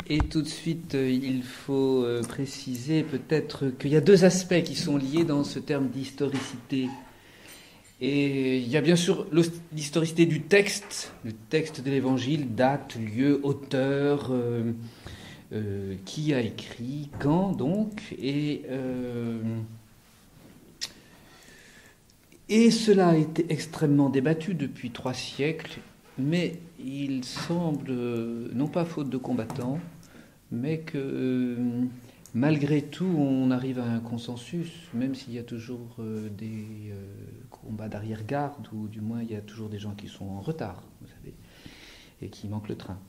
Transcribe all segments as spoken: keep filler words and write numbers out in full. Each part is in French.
Et tout de suite, euh, il faut euh, préciser peut-être qu'il y a deux aspects qui sont liés dans ce terme d'historicité. Et il y a bien sûr l'historicité du texte, le texte de l'Évangile, date, lieu, auteur, euh, euh, qui a écrit, quand donc, et, euh, et cela a été extrêmement débattu depuis trois siècles, mais il semble, non pas faute de combattants, mais que euh, malgré tout, on arrive à un consensus, même s'il y a toujours euh, des euh, combats d'arrière-garde, ou du moins il y a toujours des gens qui sont en retard, vous savez, et qui manquent le train.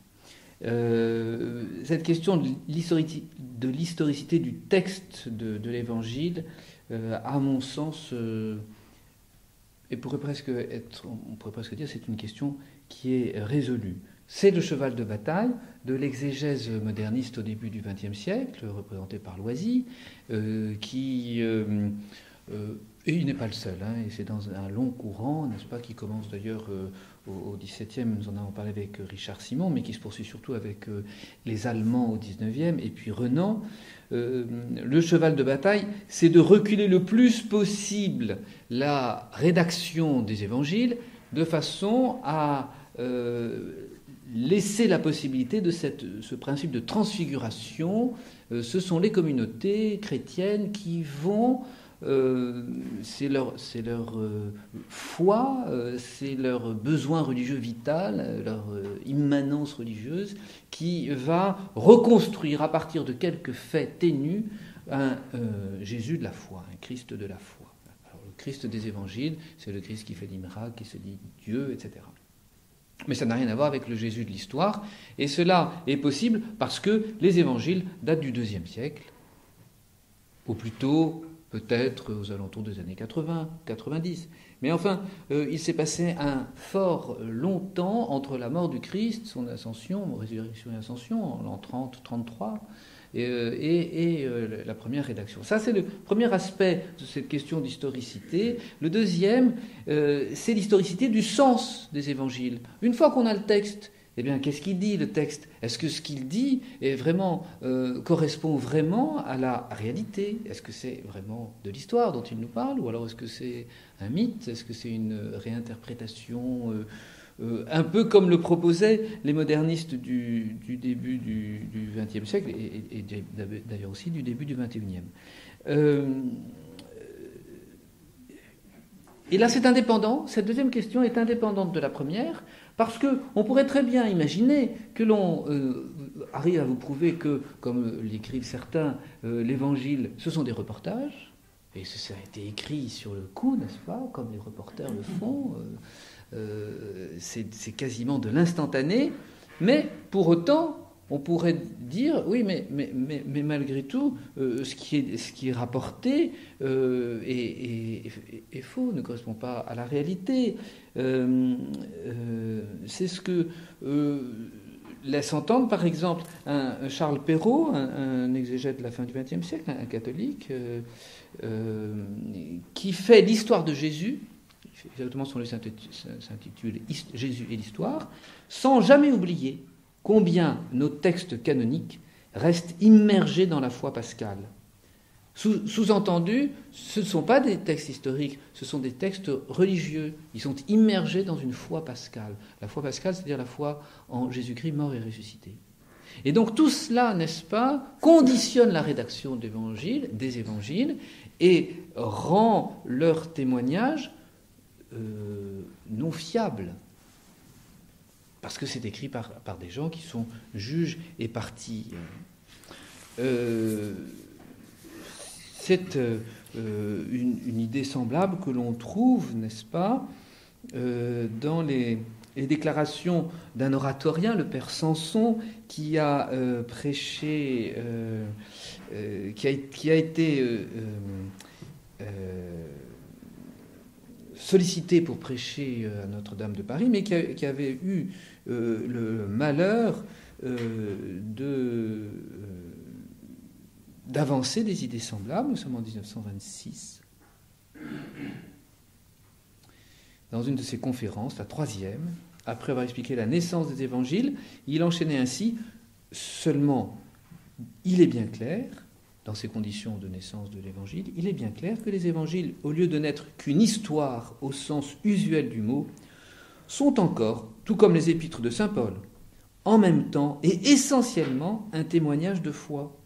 Euh, cette question de l'historicité, de l'historicité du texte de, de l'Évangile, euh, à mon sens, euh, et pourrait presque être, on pourrait presque dire, c'est une question qui est résolue. C'est le cheval de bataille de l'exégèse moderniste au début du vingtième siècle, représenté par Loisy, euh, qui, euh, euh, et il n'est pas le seul, hein, et c'est dans un long courant, n'est-ce pas, qui commence d'ailleurs euh, au, au dix-septième, nous en avons parlé avec Richard Simon, mais qui se poursuit surtout avec euh, les Allemands au dix-neuvième, et puis Renan. Euh, le cheval de bataille, c'est de reculer le plus possible la rédaction des évangiles de façon à euh, laisser la possibilité de cette, ce principe de transfiguration. Euh, ce sont les communautés chrétiennes qui vont, euh, c'est leur, c'est leur euh, foi, euh, c'est leur besoin religieux vital, leur euh, immanence religieuse, qui va reconstruire à partir de quelques faits ténus un euh, Jésus de la foi, un Christ de la foi. Alors, le Christ des évangiles, c'est le Christ qui fait des miracles, qui se dit Dieu, et cetera. Mais ça n'a rien à voir avec le Jésus de l'histoire, et cela est possible parce que les évangiles datent du deuxième siècle, ou plutôt peut-être aux alentours des années quatre-vingts, quatre-vingt-dix. Mais enfin, euh, il s'est passé un fort longtemps entre la mort du Christ, son ascension, résurrection et ascension, en l'an trente trente-trois, et, et, et euh, la première rédaction. Ça, c'est le premier aspect de cette question d'historicité. Le deuxième, euh, c'est l'historicité du sens des évangiles. Une fois qu'on a le texte, eh bien, qu'est-ce qu'il dit, le texte ? Est-ce que ce qu'il dit est vraiment, euh, correspond vraiment à la réalité ? Est-ce que c'est vraiment de l'histoire dont il nous parle ? Ou alors est-ce que c'est un mythe ? Est-ce que c'est une réinterprétation euh, euh, un peu comme le proposaient les modernistes du, du début du vingtième siècle, et, et, et d'ailleurs aussi du début du vingt et unième. Euh, et là, c'est indépendant. Cette deuxième question est indépendante de la première, parce qu'on pourrait très bien imaginer que l'on euh, arrive à vous prouver que, comme l'écrivent certains, euh, l'Évangile, ce sont des reportages, et ça a été écrit sur le coup, n'est-ce pas, comme les reporters le font, euh, euh, c'est, c'est quasiment de l'instantané, mais pour autant, on pourrait dire, oui, mais, mais, mais, mais malgré tout, euh, ce, qui est, ce qui est rapporté euh, est, est, est, est faux, ne correspond pas à la réalité. Euh, euh, c'est ce que euh, laisse entendre, par exemple, un, un Charles Perrault, un, un exégète de la fin du vingtième siècle, un, un catholique, euh, euh, qui fait l'histoire de Jésus, exactement son livre s'intitule Jésus et l'histoire, sans jamais oublier combien nos textes canoniques restent immergés dans la foi pascale. Sous, sous-entendu, ce ne sont pas des textes historiques, ce sont des textes religieux. Ils sont immergés dans une foi pascale. La foi pascale, c'est-à-dire la foi en Jésus-Christ mort et ressuscité. Et donc tout cela, n'est-ce pas, conditionne la rédaction d'évangiles, des évangiles et rend leur témoignage euh, non fiable. Parce que c'est écrit par, par des gens qui sont juges et parties. Euh, c'est euh, une, une idée semblable que l'on trouve, n'est-ce pas, euh, dans les, les déclarations d'un oratorien, le père Samson, qui a euh, prêché, euh, euh, qui, a, qui a été euh, euh, sollicité pour prêcher à Notre-Dame de Paris, mais qui, a, qui avait eu euh, le malheur euh, de, euh, d'avancer des idées semblables. Nous sommes en dix-neuf cent vingt-six. Dans une de ses conférences, la troisième, après avoir expliqué la naissance des évangiles, il enchaînait ainsi: seulement, il est bien clair, dans ces conditions de naissance de l'Évangile, il est bien clair que les Évangiles, au lieu de n'être qu'une histoire au sens usuel du mot, sont encore, tout comme les épîtres de saint Paul, en même temps et essentiellement un témoignage de foi.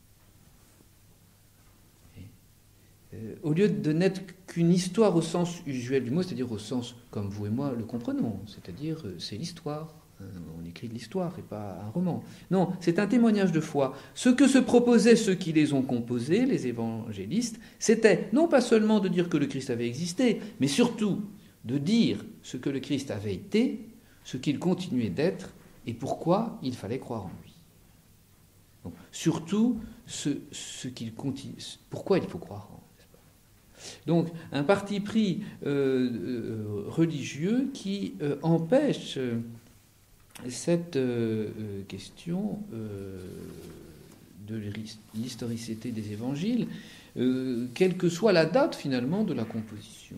Euh, au lieu de n'être qu'une histoire au sens usuel du mot, c'est-à-dire au sens comme vous et moi le comprenons, c'est-à-dire euh, c'est l'histoire. On écrit de l'histoire et pas un roman. Non, c'est un témoignage de foi. Ce que se proposaient ceux qui les ont composés, les évangélistes, c'était non pas seulement de dire que le Christ avait existé, mais surtout de dire ce que le Christ avait été, ce qu'il continuait d'être et pourquoi il fallait croire en lui. Donc, surtout ce, ce qu'il continue, pourquoi il faut croire en lui. Donc un parti pris euh, euh, religieux qui euh, empêche euh, cette euh, question euh, de l'historicité des évangiles, euh, quelle que soit la date finalement de la composition.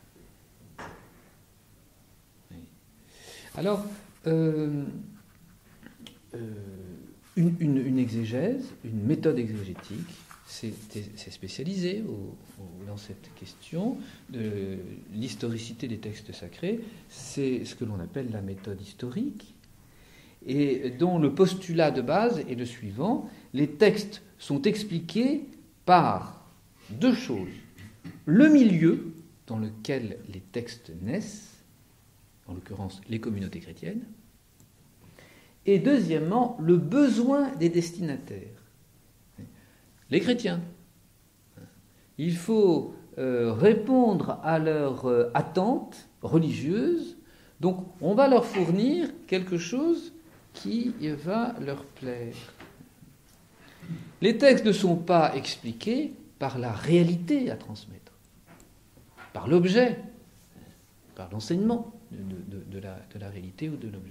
Oui. Alors, euh, euh, une, une, une exégèse, une méthode exégétique, c'est spécialisé au, au, dans cette question de l'historicité des textes sacrés. C'est ce que l'on appelle la méthode historique, et dont le postulat de base est le suivant: les textes sont expliqués par deux choses. Le milieu dans lequel les textes naissent, en l'occurrence les communautés chrétiennes, et deuxièmement, le besoin des destinataires, les chrétiens. Il faut euh, répondre à leurs euh, attentes religieuses, donc on va leur fournir quelque chose qui va leur plaire. Les textes ne sont pas expliqués par la réalité à transmettre, par l'objet, par l'enseignement de, de, de, la, de la réalité ou de l'objet.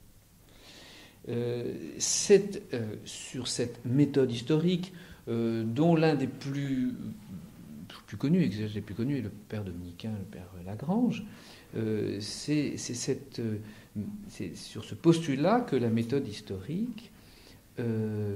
Euh, euh, sur cette méthode historique, euh, dont l'un des plus, plus connus, exégètes les plus connus, est le père dominicain, le père Lagrange, euh, c'est cette... Euh, c'est sur ce postulat que la méthode historique euh,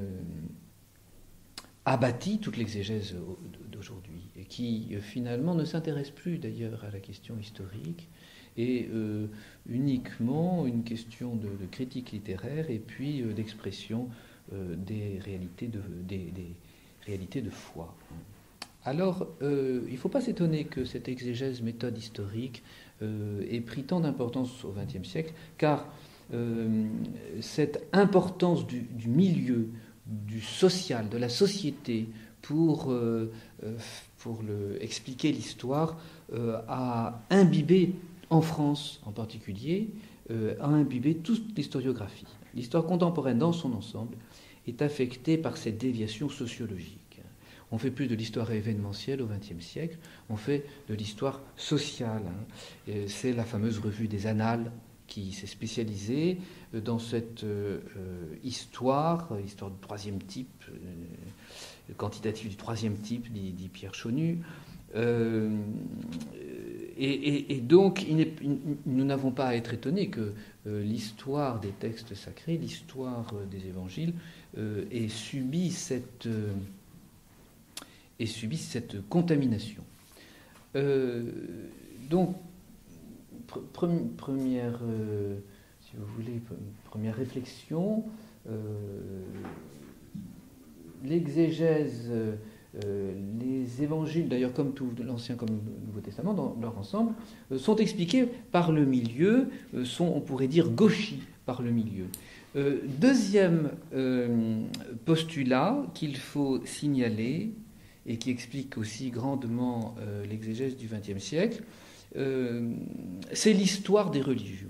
a bâti toute l'exégèse d'aujourd'hui, et qui euh, finalement ne s'intéresse plus d'ailleurs à la question historique, et euh, uniquement une question de, de critique littéraire et puis euh, d'expression euh, des réalités de, des, des réalités de foi. Alors, euh, il ne faut pas s'étonner que cette exégèse méthode historique euh, ait pris tant d'importance au vingtième siècle, car euh, cette importance du, du milieu, du social, de la société, pour, euh, pour le, expliquer l'histoire, euh, a imbibé, en France en particulier, euh, a imbibé toute l'historiographie. L'histoire contemporaine dans son ensemble est affectée par cette déviation sociologique. On ne fait plus de l'histoire événementielle au vingtième siècle, on fait de l'histoire sociale. C'est la fameuse revue des Annales qui s'est spécialisée dans cette euh, histoire, histoire du troisième type, euh, quantitative du troisième type, dit, dit Pierre Chaunu. Euh, et, et, et donc, il il, nous n'avons pas à être étonnés que euh, l'histoire des textes sacrés, l'histoire euh, des évangiles, euh, ait subi cette... Euh, et subissent cette contamination. Euh, donc, pr première, euh, si vous voulez, première réflexion, euh, l'exégèse, euh, les évangiles, d'ailleurs comme tout l'Ancien comme le Nouveau Testament, dans leur ensemble, euh, sont expliqués par le milieu, euh, sont, on pourrait dire, gauchis par le milieu. Euh, deuxième euh, postulat qu'il faut signaler, et qui explique aussi grandement euh, l'exégèse du vingtième siècle, euh, c'est l'histoire des religions.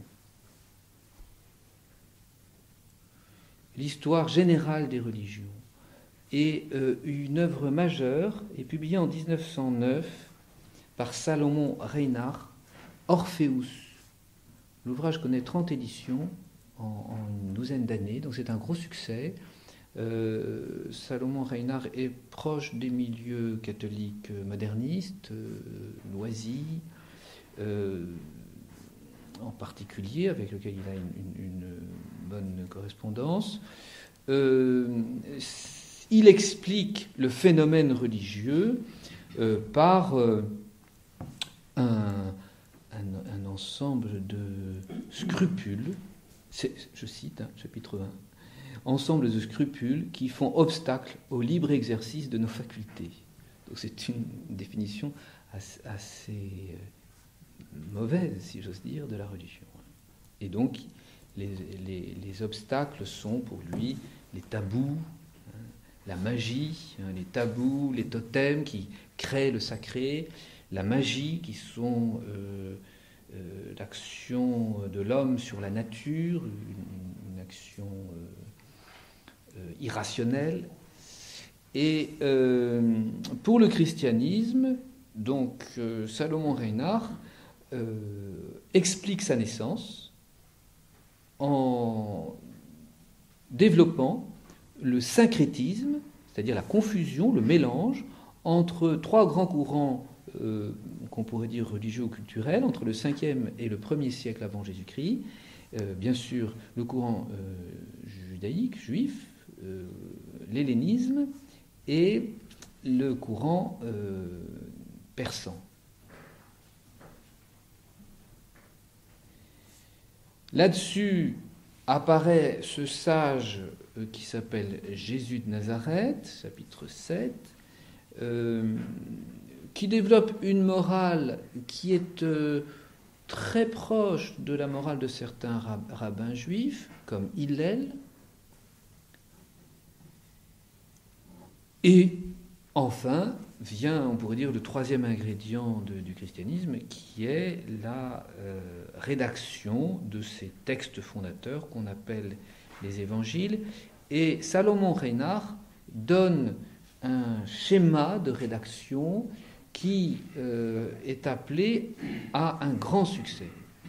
L'histoire générale des religions. Et euh, une œuvre majeure est publiée en mille neuf cent neuf par Salomon Reinhard, Orpheus. L'ouvrage connaît trente éditions en, en une douzaine d'années, donc c'est un gros succès. Euh, Salomon Reinhard est proche des milieux catholiques modernistes, euh, Loisy, euh, en particulier, avec lequel il a une, une, une bonne correspondance. euh, il explique le phénomène religieux euh, par euh, un, un, un ensemble de scrupules, c'est, je cite, hein, chapitre un, ensemble de scrupules qui font obstacle au libre exercice de nos facultés. Donc c'est une définition assez, assez mauvaise, si j'ose dire, de la religion. Et donc, les, les, les obstacles sont pour lui les tabous, hein, la magie, hein, les tabous, les totems qui créent le sacré, la magie qui sont euh, euh, l'action de l'homme sur la nature, une, une action euh, euh, irrationnelle. Et euh, pour le christianisme, donc euh, Salomon Reinach euh, explique sa naissance en développant le syncrétisme, c'est-à-dire la confusion, le mélange entre trois grands courants euh, qu'on pourrait dire religieux ou culturels, entre le cinquième et le premier siècle avant Jésus-Christ. Euh, bien sûr, le courant euh, judaïque, juif, euh, l'hellénisme, et le courant euh, persan. Là-dessus apparaît ce sage euh, qui s'appelle Jésus de Nazareth, chapitre sept, euh, qui développe une morale qui est euh, très proche de la morale de certains rab- rabbins juifs, comme Hillel. Et enfin vient, on pourrait dire, le troisième ingrédient de, du christianisme, qui est la euh, rédaction de ces textes fondateurs qu'on appelle les évangiles. Et Salomon Reinach donne un schéma de rédaction qui euh, est appelé à un grand succès.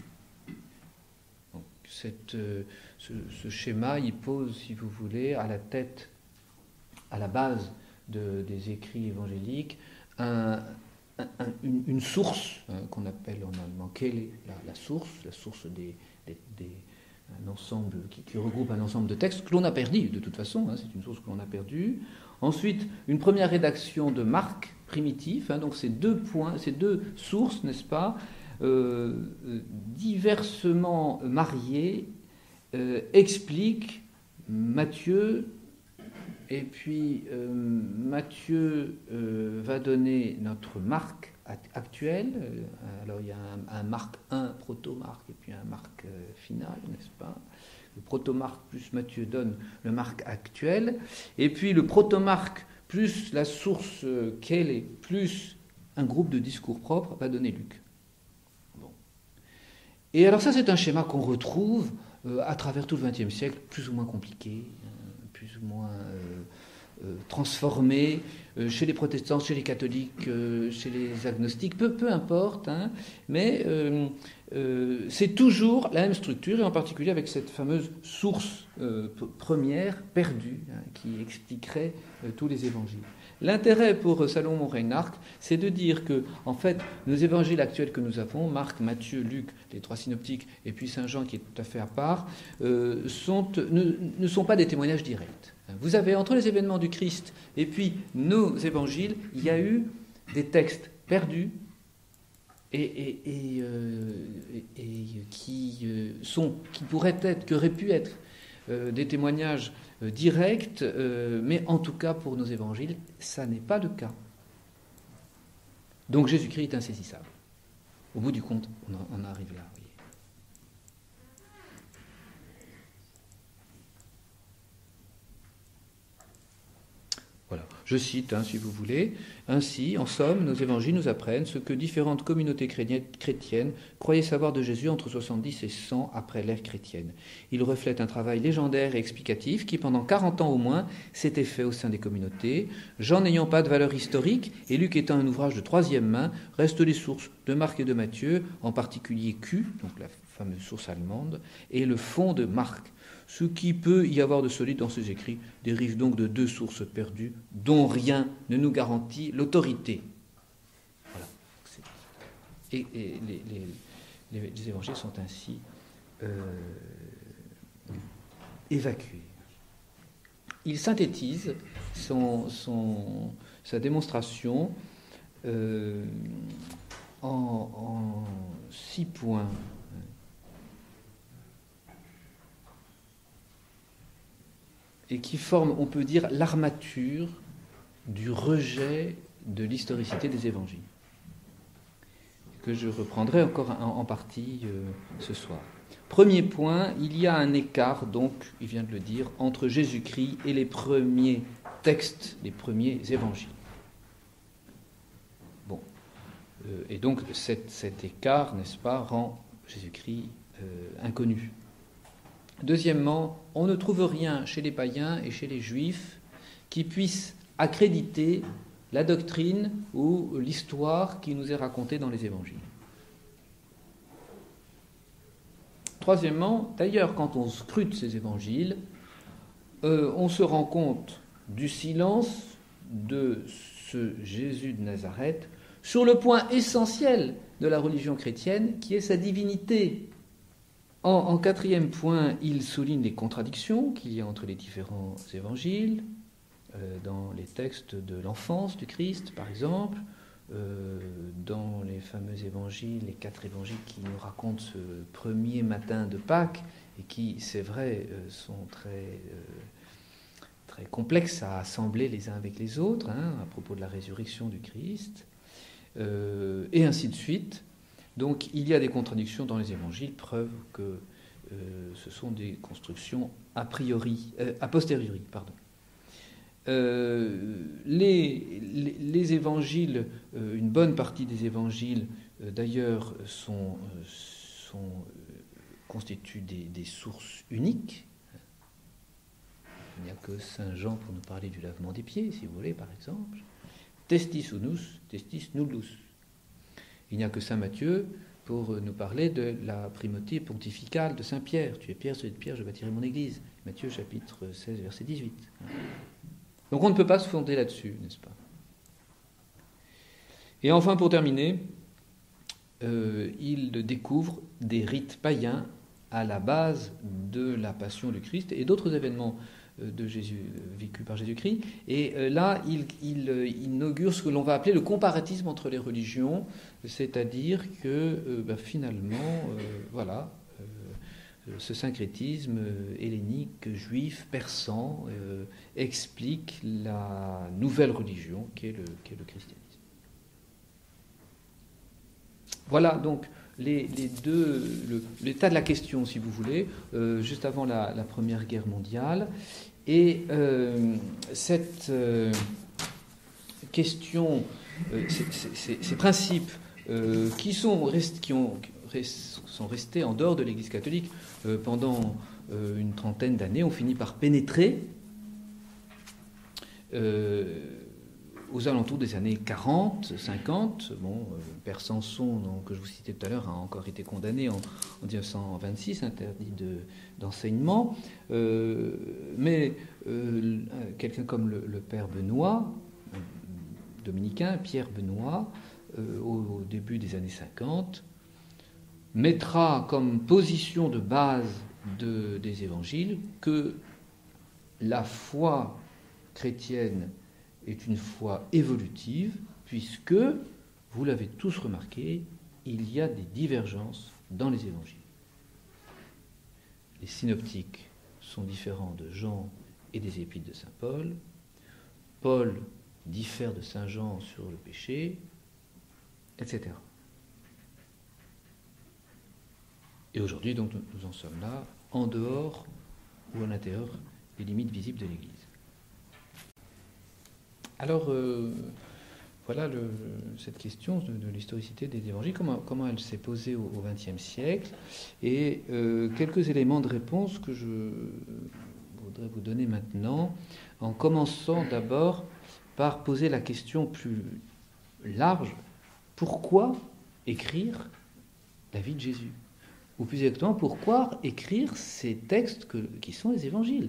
Donc, cette, euh, ce, ce schéma, il pose, si vous voulez, à la tête, à la base De, des écrits évangéliques, un, un, un, une, une source hein, qu'on appelle en allemand Quelle la, la source, la source des, des, des un ensemble qui, qui regroupe un ensemble de textes que l'on a perdu de toute façon, hein, c'est une source que l'on a perdue. Ensuite, une première rédaction de Marc primitif, hein, donc ces deux points, ces deux sources, n'est-ce pas, euh, diversement mariées, euh, expliquent Matthieu. Et puis euh, Matthieu euh, va donner notre Marc actuel. Alors il y a un, un Marc un, proto-Marc, et puis un Marc euh, final, n'est-ce pas? Le proto-Marc plus Matthieu donne le Marc actuel. Et puis le proto-Marc plus la source euh, qu'elle est, plus un groupe de discours propres, va donner Luc. Bon. Et alors ça, c'est un schéma qu'on retrouve euh, à travers tout le vingtième siècle, plus ou moins compliqué, plus ou moins euh, euh, transformé, euh, chez les protestants, chez les catholiques, euh, chez les agnostiques, peu, peu importe, hein, mais euh, euh, c'est toujours la même structure, et en particulier avec cette fameuse source euh, p- première, perdue, hein, qui expliquerait euh, tous les évangiles. L'intérêt pour Salomon Reinach, c'est de dire que, en fait, nos évangiles actuels que nous avons, Marc, Matthieu, Luc, les trois synoptiques, et puis Saint Jean qui est tout à fait à part, euh, sont, ne, ne sont pas des témoignages directs. Vous avez, entre les événements du Christ et puis nos évangiles, il y a eu des textes perdus et, et, et, euh, et, et qui, euh, sont, qui pourraient être, qui auraient pu être euh, des témoignages euh, directs, euh, mais en tout cas pour nos évangiles, ça n'est pas le cas. Donc Jésus-Christ est insaisissable. Au bout du compte, on, on arrive là. Voyez. Voilà. Je cite, hein, si vous voulez. Ainsi, en somme, nos évangiles nous apprennent ce que différentes communautés chrétiennes croyaient savoir de Jésus entre soixante-dix et cent après l'ère chrétienne. Ils reflètent un travail légendaire et explicatif qui, pendant quarante ans au moins, s'était fait au sein des communautés. Jean n'ayant pas de valeur historique, et Luc étant un ouvrage de troisième main, restent les sources de Marc et de Matthieu, en particulier Q, donc la fameuse source allemande, et le fond de Marc. Ce qui peut y avoir de solide dans ces écrits dérive donc de deux sources perdues dont rien ne nous garantit l'autorité. Voilà. Et, et les, les, les, les évangiles sont ainsi euh, évacués. il synthétise son, son, sa démonstration euh, en, en six points. Et qui forment, on peut dire, l'armature du rejet de l'historicité des évangiles, que je reprendrai encore en, en partie euh, ce soir. Premier point, il y a un écart, donc, il vient de le dire, entre Jésus-Christ et les premiers textes, les premiers évangiles. Bon, euh, et donc cet, cet écart, n'est-ce pas, rend Jésus-Christ euh, inconnu. Deuxièmement, on ne trouve rien chez les païens et chez les juifs qui puisse accréditer la doctrine ou l'histoire qui nous est racontée dans les évangiles. Troisièmement, d'ailleurs, quand on scrute ces évangiles, euh, on se rend compte du silence de ce Jésus de Nazareth sur le point essentiel de la religion chrétienne, qui est sa divinité. En, en quatrième point, il souligne les contradictions qu'il y a entre les différents évangiles, euh, dans les textes de l'enfance du Christ, par exemple, euh, dans les fameux évangiles, les quatre évangiles qui nous racontent ce premier matin de Pâques, et qui, c'est vrai, euh, sont très, euh, très complexes à assembler les uns avec les autres, hein, à propos de la résurrection du Christ, euh, et ainsi de suite. Donc il y a des contradictions dans les évangiles, preuve que euh, ce sont des constructions a priori, euh, a posteriori, pardon. Euh, les, les, les évangiles, euh, une bonne partie des évangiles, euh, d'ailleurs, sont, euh, sont, euh, constituent des, des sources uniques. Il n'y a que saint Jean pour nous parler du lavement des pieds, si vous voulez, par exemple. Testis unus, testis nullus. Il n'y a que saint Matthieu pour nous parler de la primauté pontificale de saint Pierre. Tu es Pierre, tu es Pierre, je bâtirai mon église. Matthieu chapitre seize, verset dix-huit. Donc on ne peut pas se fonder là-dessus, n'est-ce pas? Et enfin, pour terminer, euh, il découvre des rites païens à la base de la passion du Christ et d'autres événements de Jésus, vécus par Jésus-Christ. Et euh, là, il, il, il inaugure ce que l'on va appeler le comparatisme entre les religions, c'est-à-dire que euh, ben, finalement, euh, voilà, euh, ce syncrétisme hellénique, juif, persan, euh, explique la nouvelle religion qu'est le, qu'est le christianisme. Voilà donc les, les deux, le, l'état de la question, si vous voulez, euh, juste avant la, la Première Guerre mondiale. Et euh, cette euh, question, euh, ces, ces, ces principes euh, qui, sont, rest, qui ont, rest, sont restés en dehors de l'Église catholique euh, pendant euh, une trentaine d'années, ont fini par pénétrer euh, aux alentours des années quarante, cinquante. Bon, euh, Père Samson, donc, que je vous citais tout à l'heure, a encore été condamné en, en dix-neuf cent vingt-six, interdit de, d'enseignement. Euh, mais euh, quelqu'un comme le, le Père Benoît, dominicain, Pierre Benoît, euh, au, au début des années cinquante, mettra comme position de base de, des évangiles que la foi chrétienne est une foi évolutive, puisque, vous l'avez tous remarqué, il y a des divergences dans les évangiles. Les synoptiques sont différents de Jean et des épîtres de saint Paul. Paul diffère de saint Jean sur le péché, et cetera. Et aujourd'hui, donc, nous en sommes là, en dehors ou en intérieur des limites visibles de l'Église. Alors, euh, voilà le, cette question de, de l'historicité des évangiles, comment, comment elle s'est posée au vingtième siècle, et euh, quelques éléments de réponse que je voudrais vous donner maintenant, en commençant d'abord par poser la question plus large, pourquoi écrire la vie de Jésus? Ou plus exactement, pourquoi écrire ces textes que, qui sont les évangiles?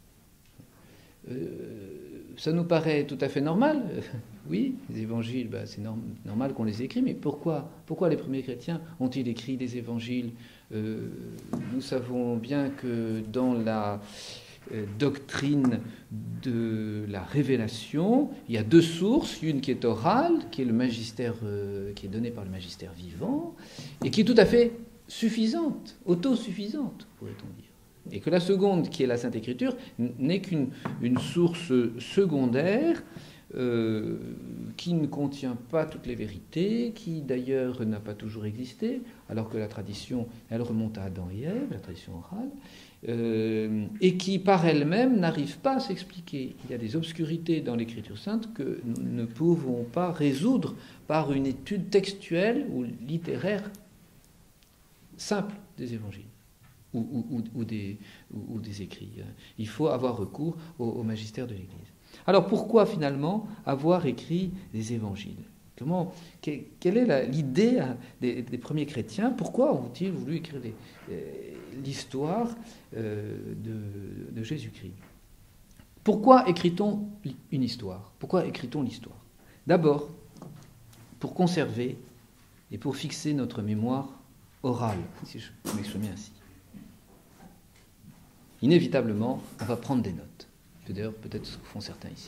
euh, Ça nous paraît tout à fait normal. Oui, les évangiles, ben, c'est norm- normal qu'on les écrit, mais pourquoi, pourquoi les premiers chrétiens ont-ils écrit des évangiles? euh, Nous savons bien que dans la euh, doctrine de la révélation. Il y a deux sources, une qui est orale, qui est le magistère, euh, qui est donnée par le magistère vivant, et qui est tout à fait suffisante, autosuffisante, pourrait-on dire. Et que la seconde, qui est la Sainte Écriture, n'est qu'une une source secondaire euh, qui ne contient pas toutes les vérités, qui d'ailleurs n'a pas toujours existé, alors que la tradition, elle remonte à Adam et Ève, la tradition orale, euh, et qui par elle-même n'arrive pas à s'expliquer. Il y a des obscurités dans l'Écriture sainte que nous ne pouvons pas résoudre par une étude textuelle ou littéraire simple des évangiles. Ou, ou, ou, des, ou, ou des écrits. Il faut avoir recours au, au magistère de l'Église. Alors pourquoi finalement avoir écrit des évangiles ? Comment, quelle est la, l'idée des, des premiers chrétiens ? Pourquoi ont-ils voulu écrire des, l'histoire euh, de, de Jésus-Christ ? Pourquoi écrit-on une histoire ? Pourquoi écrit-on l'histoire ? D'abord, pour conserver et pour fixer notre mémoire orale, si je peux m'exprimer ainsi. Inévitablement, on va prendre des notes. C'est d'ailleurs peut-être ce que font certains ici.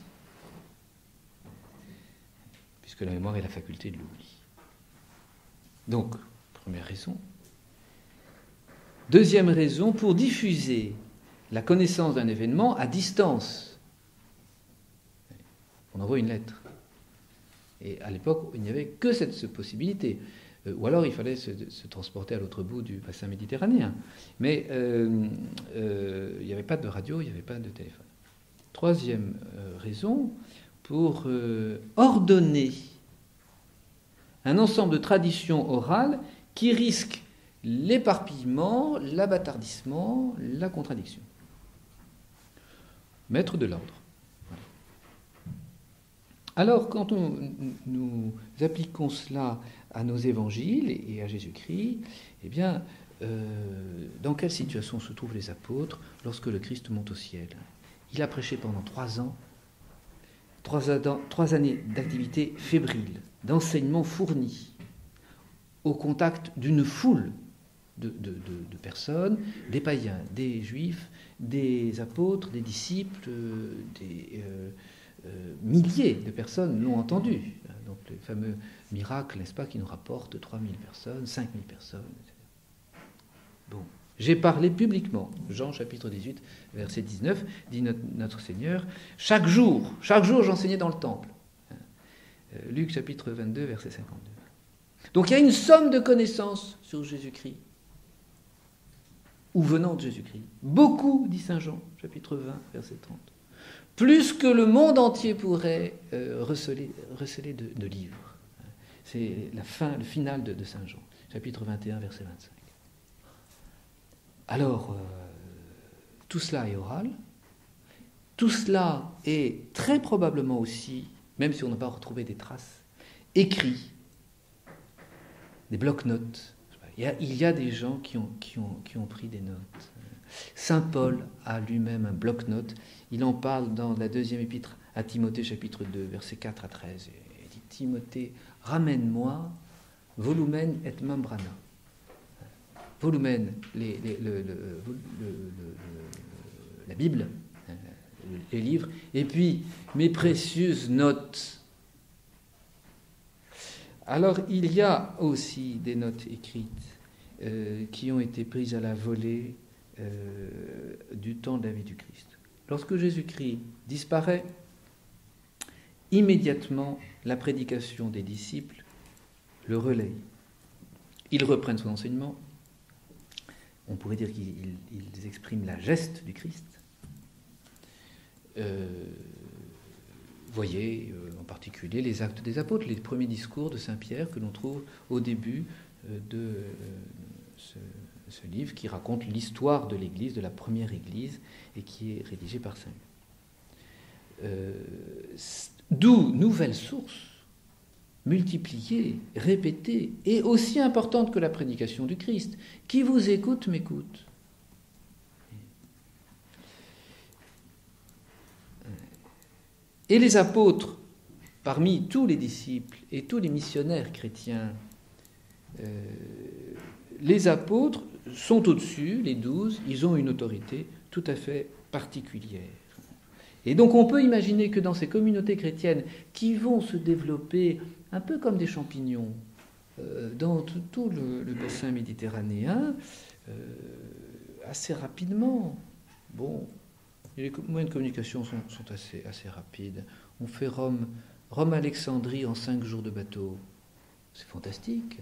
Puisque la mémoire est la faculté de l'oubli. Donc, première raison. Deuxième raison, pour diffuser la connaissance d'un événement à distance. On envoie une lettre. Et à l'époque, il n'y avait que cette possibilité. Ou alors il fallait se, se transporter à l'autre bout du bassin méditerranéen. Mais euh, euh, il n'y avait pas de radio, il n'y avait pas de téléphone. Troisième euh, raison, pour euh, ordonner un ensemble de traditions orales qui risquent l'éparpillement, l'abâtardissement, la contradiction. Mettre de l'ordre. Voilà. Alors, quand on, nous appliquons cela à nos évangiles et à Jésus-Christ, eh bien, euh, dans quelle situation se trouvent les apôtres lorsque le Christ monte au ciel ? Il a prêché pendant trois ans, trois, trois années d'activité fébrile, d'enseignement fourni, au contact d'une foule de, de, de, de personnes, des païens, des juifs, des apôtres, des disciples, des euh, euh, milliers de personnes l'ont entendu. Donc les fameux miracles, n'est-ce pas, qui nous rapportent trois mille personnes, cinq mille personnes, et cetera. Bon, j'ai parlé publiquement. Jean chapitre dix-huit, verset dix-neuf, dit notre, notre Seigneur, chaque jour, chaque jour j'enseignais dans le temple. Luc chapitre vingt-deux, verset cinquante-deux. Donc il y a une somme de connaissances sur Jésus-Christ, ou venant de Jésus-Christ. Beaucoup, dit saint Jean, chapitre vingt, verset trente. Plus que le monde entier pourrait euh, receler, receler de, de livres. C'est la fin, le final de, de saint Jean, chapitre vingt et un, verset vingt-cinq. Alors, euh, tout cela est oral. Tout cela est très probablement aussi, même si on n'a pas retrouvé des traces, écrit, des blocs-notes. Il y a, il y a des gens qui ont, qui, ont, qui ont pris des notes. Saint Paul a lui-même un bloc-notes. Il en parle dans la deuxième épître à Timothée, chapitre deux, versets quatre à treize. Il dit, Timothée, ramène-moi volumen et membrana. Volumen, les, les, le, le, le, le, la Bible, les livres, et puis mes précieuses notes. Alors, il y a aussi des notes écrites euh, qui ont été prises à la volée euh, du temps de la vie du Christ. Lorsque Jésus-Christ disparaît, immédiatement, la prédication des disciples le relaye. Ils reprennent son enseignement. On pourrait dire qu'ils ils expriment la geste du Christ. Euh, voyez euh, en particulier les actes des apôtres, les premiers discours de Saint-Pierre que l'on trouve au début euh, de euh, ce, ce livre qui raconte l'histoire de l'Église, de la première Église, et qui est rédigé par Saint Luc. Euh, d'où nouvelles sources, multipliées, répétées, et aussi importantes que la prédication du Christ. Qui vous écoute, m'écoute. Et les apôtres, parmi tous les disciples et tous les missionnaires chrétiens, euh, les apôtres sont au-dessus, les douze, ils ont une autorité tout à fait particulière. Et donc on peut imaginer que dans ces communautés chrétiennes qui vont se développer un peu comme des champignons euh, dans tout, tout le, le bassin méditerranéen, euh, assez rapidement, bon, les moyens de communication sont, sont assez, assez rapides. On fait Rome, Rome-Alexandrie en cinq jours de bateau. C'est fantastique.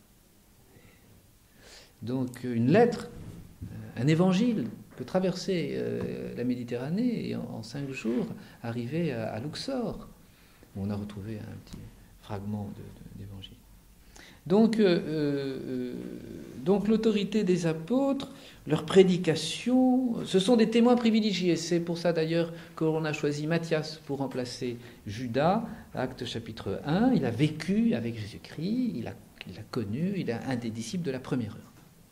Donc une lettre, un évangile peut traverser euh, la Méditerranée et en, en cinq jours arriver à, à Luxor, où on a retrouvé un petit fragment de, de, d'évangile. Donc, euh, euh, donc l'autorité des apôtres, leur prédication, ce sont des témoins privilégiés. C'est pour ça d'ailleurs qu'on a choisi Matthias pour remplacer Judas, Actes chapitre un. Il a vécu avec Jésus-Christ, il a, il l'a connu, il est un des disciples de la première heure.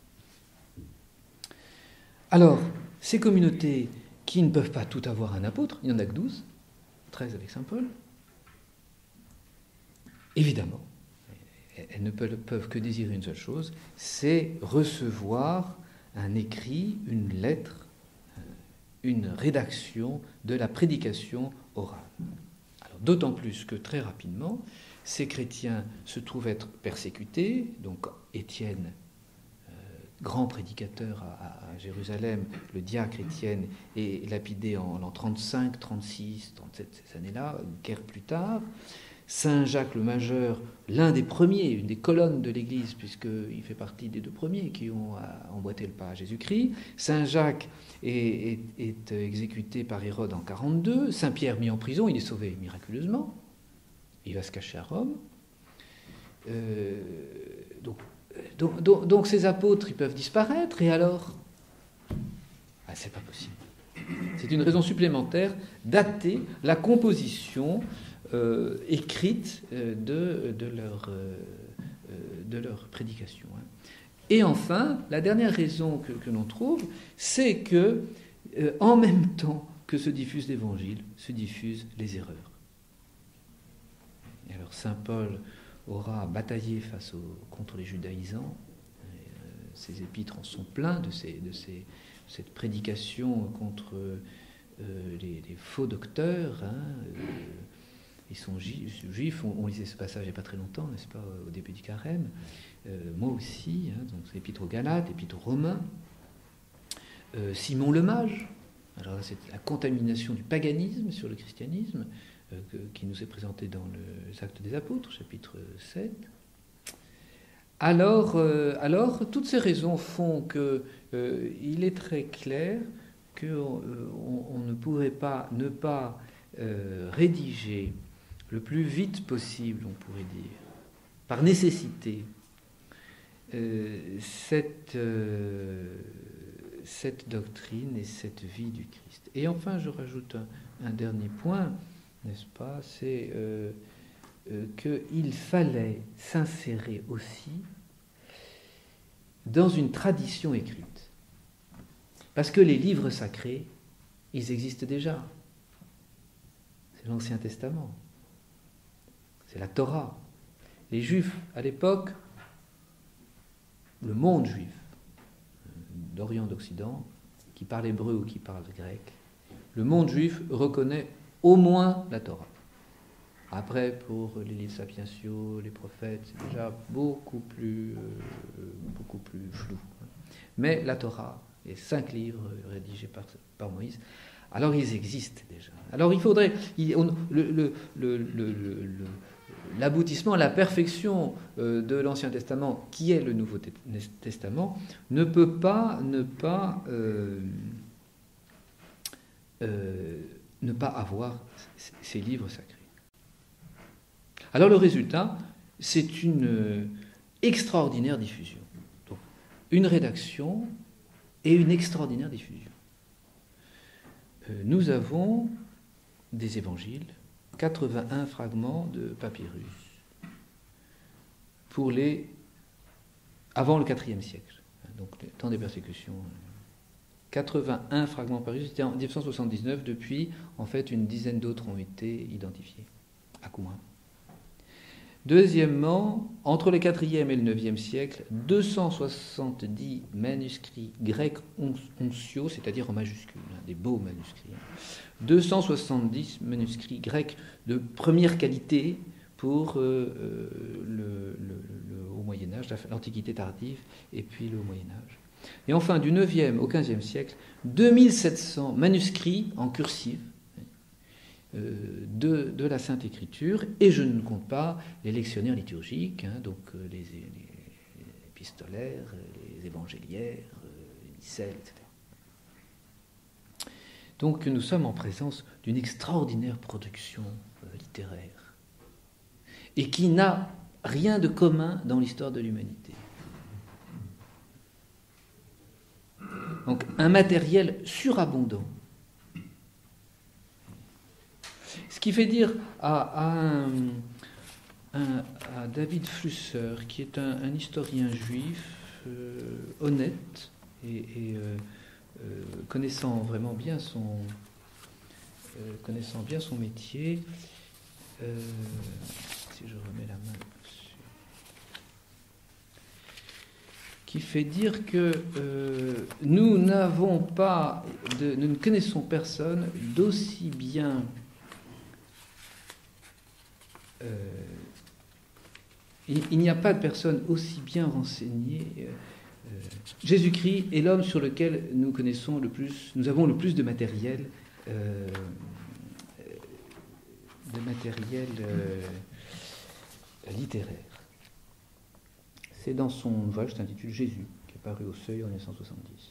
Alors, ces communautés qui ne peuvent pas tout avoir un apôtre, il n'y en a que douze, treize avec saint Paul, évidemment, elles ne peuvent que désirer une seule chose, c'est recevoir un écrit, une lettre, une rédaction de la prédication orale. Alors, d'autant plus que très rapidement, ces chrétiens se trouvent être persécutés, donc Étienne, grand prédicateur à, à Jérusalem, le diacre Étienne, est lapidé en l'an trente-cinq, trente-six, trente-sept, ces années-là, une guerre plus tard. Saint Jacques le Majeur, l'un des premiers, une des colonnes de l'Église, puisqu'il fait partie des deux premiers qui ont emboîté le pas à Jésus-Christ. Saint Jacques est, est, est exécuté par Hérode en quarante-deux. Saint Pierre mis en prison, il est sauvé miraculeusement. Il va se cacher à Rome. Euh, donc, Donc, donc, donc ces apôtres, ils peuvent disparaître, et alors ah, c'est pas possible. C'est une raison supplémentaire dater la composition euh, écrite euh, de, de, leur, euh, de leur prédication. Et enfin, la dernière raison que, que l'on trouve, c'est que, euh, en même temps que se diffuse l'Évangile, se diffusent les erreurs. Et alors saint Paul aura bataillé face au, contre les judaïsants. Et, euh, ses épîtres en sont pleins de, ces, de ces, cette prédication contre euh, les, les faux docteurs. Hein, euh, ils sont juifs, on, on lisait ce passage il n'y a pas très longtemps, n'est-ce pas, au début du carême. Euh, moi aussi, hein, donc c'est l'épître aux Galates, l'épître aux Romains. Euh, Simon le Mage, alors là c'est la contamination du paganisme sur le christianisme, qui nous est présenté dans les Actes des Apôtres, chapitre sept. Alors, euh, alors toutes ces raisons font qu'il euh, est très clair qu'on euh, on ne pourrait pas ne pas euh, rédiger le plus vite possible, on pourrait dire, par nécessité, euh, cette, euh, cette doctrine et cette vie du Christ. Et enfin, je rajoute un, un dernier point, n'est-ce pas, c'est euh, euh, qu'il fallait s'insérer aussi dans une tradition écrite. Parce que les livres sacrés, ils existent déjà. C'est l'Ancien Testament. C'est la Torah. Les Juifs, à l'époque, le monde juif, d'Orient, d'Occident, qui parle hébreu ou qui parle grec, le monde juif reconnaît au moins la Torah. Après, pour les livres sapientiaux, les prophètes, c'est déjà beaucoup plus, euh, beaucoup plus flou. Mais la Torah, les cinq livres rédigés par, par Moïse, alors ils existent déjà. Alors il faudrait... Il, on, le, le, le, le, le, l'aboutissement, la perfection euh, de l'Ancien Testament, qui est le Nouveau Testament, ne peut pas ne pas... Euh, euh, ne pas avoir ces livres sacrés. Alors le résultat, c'est une euh, extraordinaire diffusion. Donc, une rédaction et une extraordinaire diffusion. Euh, nous avons des évangiles, quatre-vingt-un fragments de papyrus, pour les avant le quatrième siècle, donc le temps des persécutions. quatre-vingt-un fragments papyrus, c'était en dix-neuf cent soixante-dix-neuf, depuis, en fait, une dizaine d'autres ont été identifiés, à Qumran. Deuxièmement, entre le quatrième et le neuvième siècle, deux cent soixante-dix manuscrits grecs onciaux, c'est-à-dire en majuscule, hein, des beaux manuscrits. deux cent soixante-dix manuscrits grecs de première qualité pour euh, le, le, le Haut Moyen-Âge, l'Antiquité tardive et puis le Haut Moyen-Âge. Et enfin, du neuvième au quinzième siècle, deux mille sept cents manuscrits en cursive euh, de, de la Sainte Écriture, et je ne compte pas les lectionnaires liturgiques, hein, donc euh, les, les, les épistolaires, les évangéliaires, euh, les missels, et cetera. Donc nous sommes en présence d'une extraordinaire production euh, littéraire, et qui n'a rien de commun dans l'histoire de l'humanité. Donc un matériel surabondant. Ce qui fait dire à, à, un, un, à David Flusser, qui est un, un historien juif euh, honnête et, et euh, euh, connaissant vraiment bien son, euh, connaissant bien son métier, euh, si je remets la main dessus, qui fait dire que euh, nous n'avons pas, de, nous ne connaissons personne d'aussi bien euh, il, il n'y a pas de personne aussi bien renseignée. Euh, euh, Jésus-Christ est l'homme sur lequel nous connaissons le plus, nous avons le plus de matériel, euh, de matériel euh, littéraire. C'est dans son ouvrage qui s'intitule Jésus, qui est paru au Seuil en mille neuf cent soixante-dix.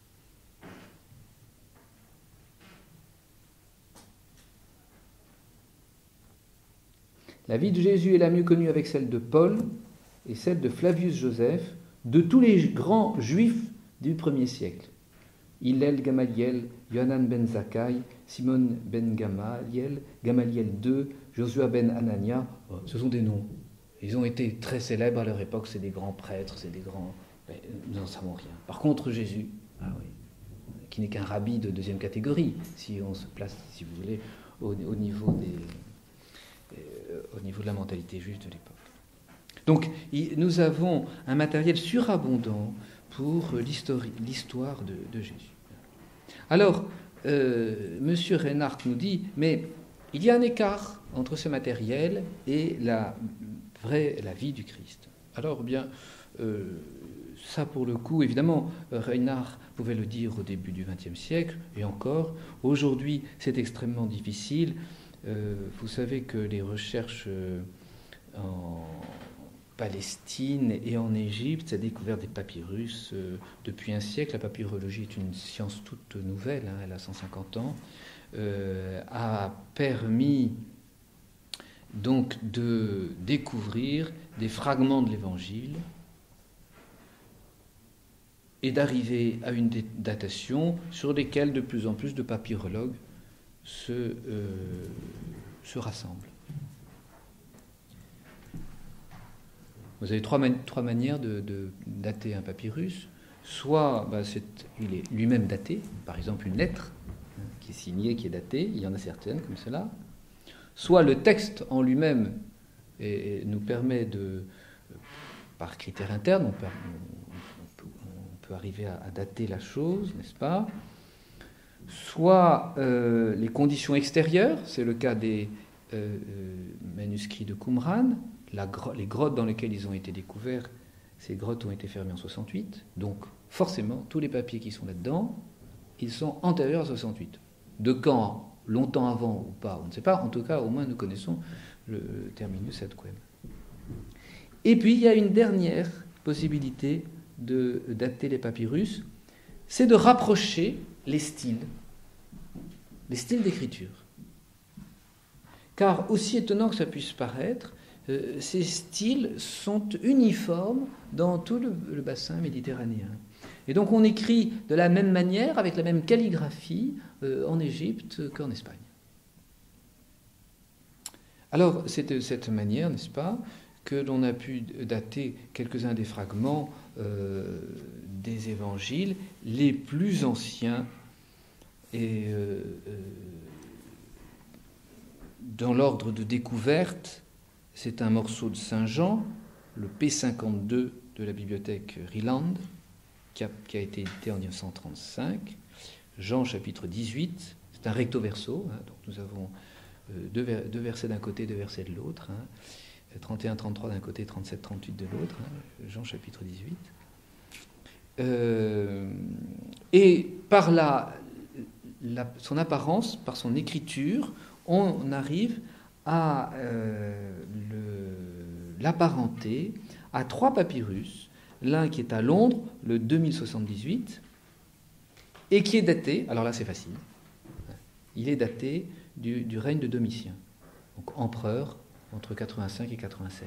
La vie de Jésus est la mieux connue avec celle de Paul et celle de Flavius Joseph, de tous les grands juifs du premier siècle. Hillel Gamaliel, Yohanan ben Zakkai, Simon ben Gamaliel, Gamaliel deux, Josua ben Anania, ce sont des noms. Ils ont été très célèbres à leur époque, c'est des grands prêtres, c'est des grands... Mais nous n'en savons rien. Par contre, Jésus, ah oui, qui n'est qu'un rabbi de deuxième catégorie, si on se place, si vous voulez, au, au niveau des, euh, au niveau de la mentalité juive de l'époque. Donc, il, nous avons un matériel surabondant pour l'histoire de, de Jésus. Alors, euh, M. Reinhardt nous dit, mais il y a un écart entre ce matériel et la vraie la vie du Christ. Alors, bien, euh, ça pour le coup, évidemment, Reinhardt pouvait le dire au début du vingtième siècle, et encore, aujourd'hui, c'est extrêmement difficile. Euh, vous savez que les recherches euh, en Palestine et en Égypte, la découverte des papyrus euh, depuis un siècle, la papyrologie est une science toute nouvelle, hein, elle a cent cinquante ans, euh, a permis donc de découvrir des fragments de l'Évangile et d'arriver à une datation sur lesquelles de plus en plus de papyrologues se, euh, se rassemblent. Vous avez trois, man- trois manières de, de dater un papyrus. Soit bah, c'est, il est lui-même daté, par exemple une lettre hein, qui est signée, qui est datée, il y en a certaines comme cela. Soit le texte en lui-même et, et nous permet de, par critères internes, on peut, on peut, on peut arriver à, à dater la chose, n'est-ce pas ? Soit euh, les conditions extérieures, c'est le cas des euh, euh, manuscrits de Qumran, la gro- les grottes dans lesquelles ils ont été découverts, ces grottes ont été fermées en soixante-huit, donc forcément tous les papiers qui sont là-dedans, ils sont antérieurs à soixante-huit. De quand ? Longtemps avant ou pas, on ne sait pas, en tout cas au moins nous connaissons le terminus ad quem. Et puis il y a une dernière possibilité de dater les papyrus, c'est de rapprocher les styles, les styles d'écriture. Car aussi étonnant que ça puisse paraître, euh, ces styles sont uniformes dans tout le, le bassin méditerranéen. Et donc on écrit de la même manière, avec la même calligraphie, euh, en Égypte qu'en Espagne. Alors c'est de cette manière, n'est-ce pas, que l'on a pu dater quelques-uns des fragments euh, des évangiles les plus anciens et euh, euh, dans l'ordre de découverte c'est un morceau de Saint Jean, le P cinquante-deux de la bibliothèque Ryland, qui a, qui a été édité en mille neuf cent trente-cinq. Jean chapitre dix-huit, c'est un recto verso, hein, donc nous avons euh, deux, ver- deux versets d'un côté, deux versets de l'autre, hein, trente et un trente-trois d'un côté, trente-sept trente-huit de l'autre, hein, Jean chapitre dix-huit. Euh, et par la, la, son apparence, par son écriture, on arrive à euh, le, l'apparenter à trois papyrus, l'un qui est à Londres, le deux mille soixante-dix-huit, et qui est daté, alors là c'est facile, il est daté du, du règne de Domitien, donc empereur entre quatre-vingt-cinq et quatre-vingt-seize.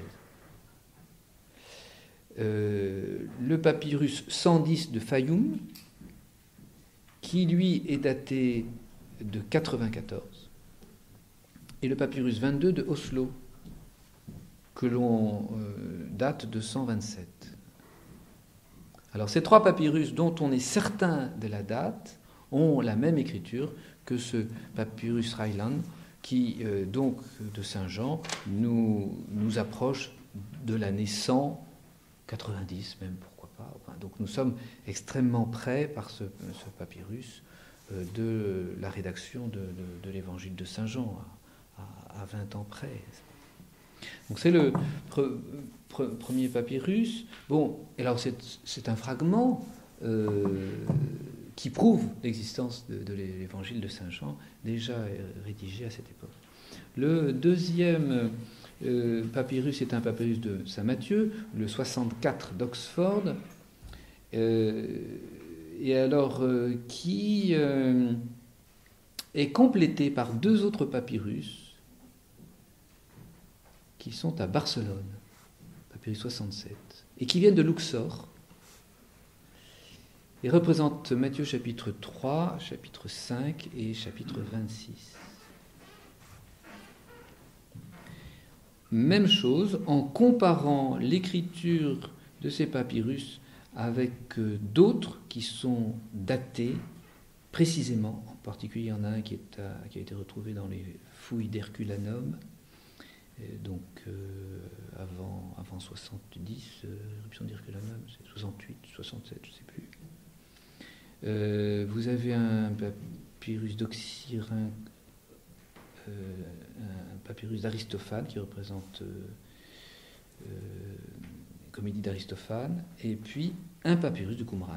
Euh, le papyrus cent dix de Fayoum, qui lui est daté de quatre-vingt-quatorze, et le papyrus vingt-deux de Oslo, que l'on euh, date de cent vingt-sept. Alors ces trois papyrus dont on est certain de la date ont la même écriture que ce papyrus Ryland qui, euh, donc de Saint Jean, nous, nous approche de l'année cent quatre-vingt-dix même, pourquoi pas. Enfin, donc nous sommes extrêmement près par ce, ce papyrus euh, de la rédaction de, de, de l'évangile de Saint Jean, à, à, à vingt ans près. Donc c'est le pre, pre, premier papyrus. Bon, et alors c'est, c'est un fragment euh, qui prouve l'existence de, de l'évangile de Saint Jean, déjà rédigé à cette époque. Le deuxième euh, papyrus est un papyrus de Saint Matthieu, le soixante-quatre d'Oxford, euh, et alors euh, qui euh, est complété par deux autres papyrus qui sont à Barcelone, papyrus soixante-sept, et qui viennent de Luxor, et représentent Matthieu chapitre trois, chapitre cinq et chapitre vingt-six. Même chose, en comparant l'écriture de ces papyrus avec d'autres qui sont datés précisément, en particulier il y en a un qui, est à, qui a été retrouvé dans les fouilles d'Herculanum, et donc euh, avant, avant soixante-dix, euh, éruption d'Herculanum, c'est soixante-huit, soixante-sept, je ne sais plus. Euh, vous avez un papyrus d'Oxyrhynque, euh, un papyrus d'Aristophane qui représente euh, euh, la comédie d'Aristophane, et puis un papyrus de Qumran,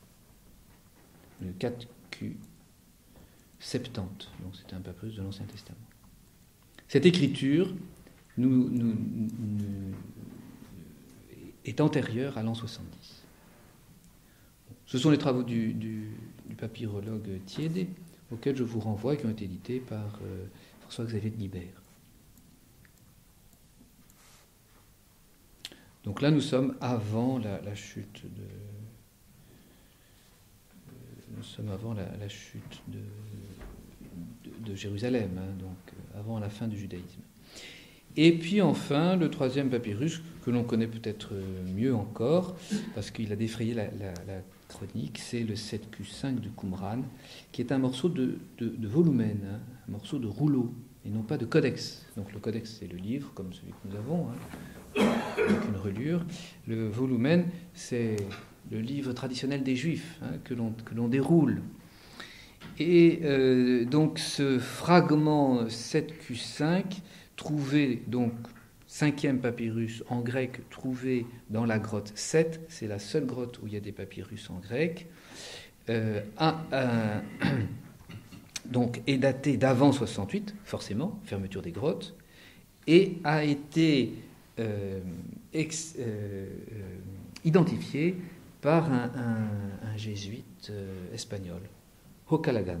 le quatre Q septante, donc c'est un papyrus de l'Ancien Testament. Cette écriture nous, nous, nous, est antérieure à l'an soixante-dix. Ce sont les travaux du, du, du papyrologue Thiédé, auxquels je vous renvoie et qui ont été édités par euh, François-Xavier de Guibert. Donc là, nous sommes avant la, la chute de... Nous sommes avant la, la chute de, de, de Jérusalem, hein, donc avant la fin du judaïsme. Et puis enfin, le troisième papyrus, que l'on connaît peut-être mieux encore, parce qu'il a défrayé la, la, la chronique, c'est le sept Q cinq de Qumran, qui est un morceau de, de, de volumen, hein, un morceau de rouleau, et non pas de codex. Donc le codex, c'est le livre, comme celui que nous avons, hein, avec une reliure. Le volumen, c'est le livre traditionnel des Juifs, hein, que l'on, que l'on déroule. Et euh, donc ce fragment sept Q cinq, trouvé, donc cinquième papyrus en grec, trouvé dans la grotte sept, c'est la seule grotte où il y a des papyrus en grec, euh, un, un, donc est daté d'avant soixante-huit, forcément, fermeture des grottes, et a été euh, ex, euh, identifié par un, un, un jésuite euh, espagnol, Hocalagan.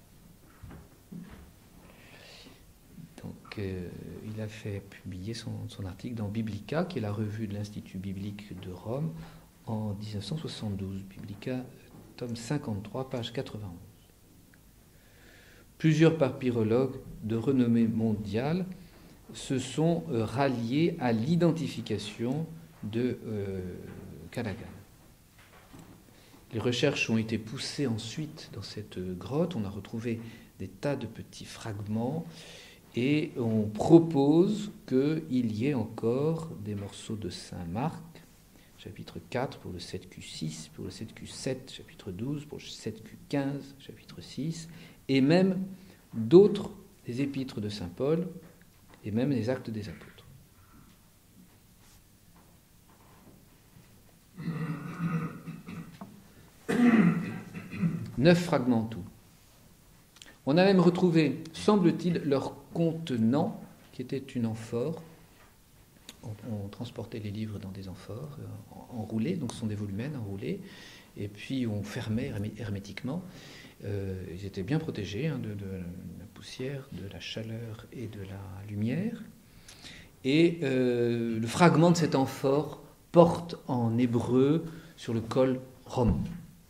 Donc, euh, il a fait publier son, son article dans Biblica, qui est la revue de l'Institut biblique de Rome, en dix-neuf cent soixante-douze. Biblica, tome cinquante-trois, page quatre-vingt-onze. Plusieurs papyrologues de renommée mondiale se sont euh, ralliés à l'identification de euh, Callaghan. Les recherches ont été poussées ensuite dans cette grotte. On a retrouvé des tas de petits fragments. et on propose qu'il y ait encore des morceaux de saint Marc, chapitre quatre pour le sept Q six, pour le sept Q sept, chapitre douze, pour le sept Q quinze, chapitre six, et même d'autres, des épîtres de saint Paul, et même les actes des apôtres. Neuf fragments tout. On a même retrouvé, semble-t-il, leur contenant, qui était une amphore. On, on transportait les livres dans des amphores euh, enroulés, donc ce sont des volumens enroulés, et puis on fermait hermétiquement. Euh, ils étaient bien protégés hein, de, de la poussière, de la chaleur et de la lumière. Et euh, le fragment de cet amphore porte en hébreu sur le col Rome.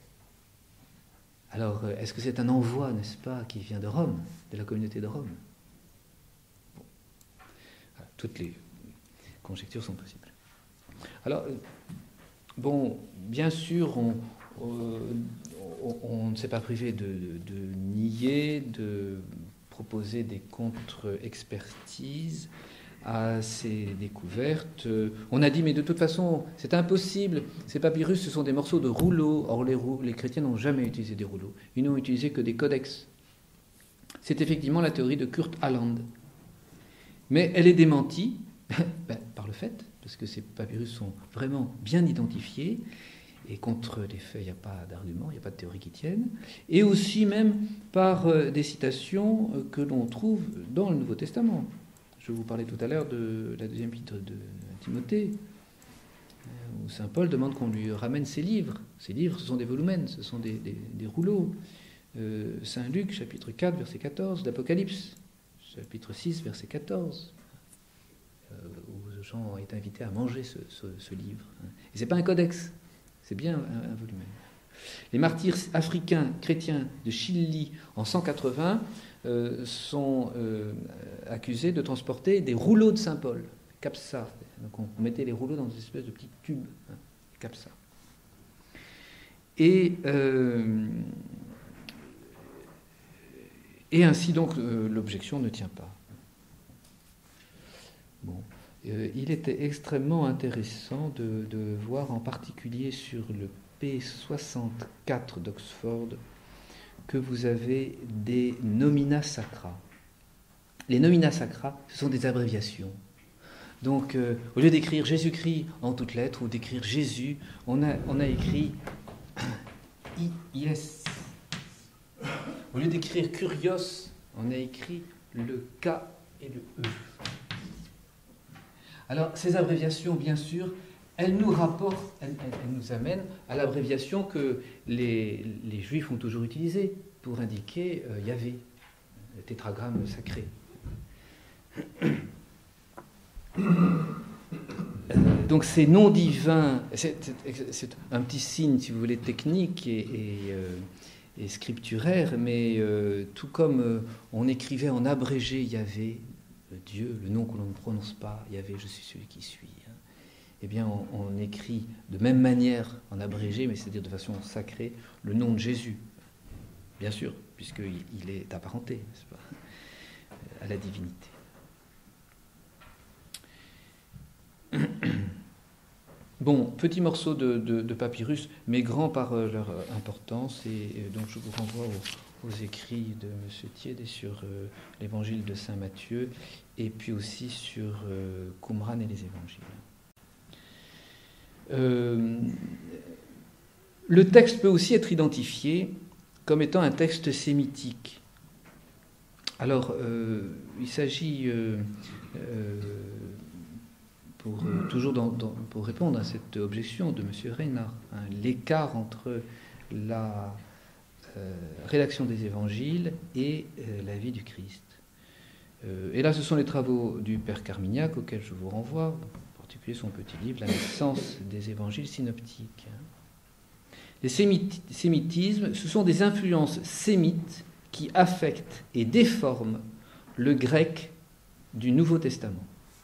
Alors, est-ce que c'est un envoi, n'est-ce pas, qui vient de Rome, de la communauté de Rome? Bon. Voilà, toutes les conjectures sont possibles. Alors, bon, bien sûr, on, on, on ne s'est pas privé de, de, de nier, de proposer des contre-expertises à ces découvertes. On a dit, mais de toute façon, c'est impossible. Ces papyrus, ce sont des morceaux de rouleaux. Or, les, rou- les chrétiens n'ont jamais utilisé des rouleaux. Ils n'ont utilisé que des codex. C'est effectivement la théorie de Kurt Aland. Mais elle est démentie ben, par le fait, parce que ces papyrus sont vraiment bien identifiés, et contre les faits, il n'y a pas d'argument, il n'y a pas de théorie qui tienne, et aussi même par euh, des citations euh, que l'on trouve dans le Nouveau Testament. Je vous parlais tout à l'heure de la deuxième épître de Timothée, où saint Paul demande qu'on lui ramène ses livres. Ces livres, ce sont des volumens, ce sont des, des, des rouleaux. Euh, saint Luc, chapitre quatre, verset quatorze, l'Apocalypse, chapitre six, verset quatorze, euh, où Jean est invité à manger ce, ce, ce livre. Et ce n'est pas un codex, c'est bien un, un volumen. Les martyrs africains chrétiens de Chili en cent quatre-vingts euh, sont euh, accusés de transporter des rouleaux de saint Paul, capsa. Donc on mettait les rouleaux dans des espèces de petits tubes, hein, capsa. Et, euh, et ainsi donc euh, l'objection ne tient pas. Bon. Euh, il était extrêmement intéressant de, de voir en particulier sur le P soixante-quatre d'Oxford que vous avez des nomina sacra. Les nomina sacra, ce sont des abréviations. Donc, euh, au lieu d'écrire Jésus-Christ en toutes lettres ou d'écrire Jésus, on a, on a écrit I S. Au lieu d'écrire Kurios, on a écrit le K et le E. Alors, ces abréviations, bien sûr, elles nous rapportent, elles, elles nous amènent à l'abréviation que les, les Juifs ont toujours utilisée pour indiquer euh, Yahvé, le tétragramme sacré. Euh, donc ces noms divins, c'est, c'est, c'est un petit signe, si vous voulez, technique et, et, euh, et scripturaire, mais euh, tout comme euh, on écrivait en abrégé Yahvé, Dieu, le nom que l'on ne prononce pas, Yahvé, je suis celui qui suis, hein, eh bien on, on écrit de même manière en abrégé, mais c'est-à-dire de façon sacrée, le nom de Jésus, bien sûr, puisqu'il il est apparenté, n'est-ce pas, à la divinité. Bon, petit morceau de, de, de papyrus, mais grand par euh, leur importance, et, et donc je vous renvoie aux, aux écrits de M. Thiédet sur euh, l'évangile de saint Matthieu, et puis aussi sur euh, Qumran et les évangiles. Euh, le texte peut aussi être identifié comme étant un texte sémitique. Alors, euh, il s'agit... Euh, euh, Pour, euh, toujours dans, dans, pour répondre à cette objection de M. Reynard, hein, l'écart entre la euh, rédaction des évangiles et euh, la vie du Christ. Euh, et là, ce sont les travaux du père Carmignac auxquels je vous renvoie, en particulier son petit livre, La naissance des évangiles synoptiques. Les sémit- sémitismes, ce sont des influences sémites qui affectent et déforment le grec du Nouveau Testament.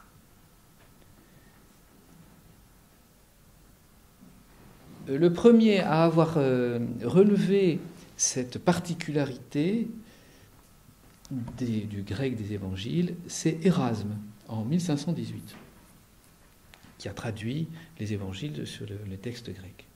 Le premier à avoir euh, relevé cette particularité, des, du grec des évangiles, c'est Érasme, en mille cinq cent dix-huit, qui a traduit les évangiles sur le, les textes grecs.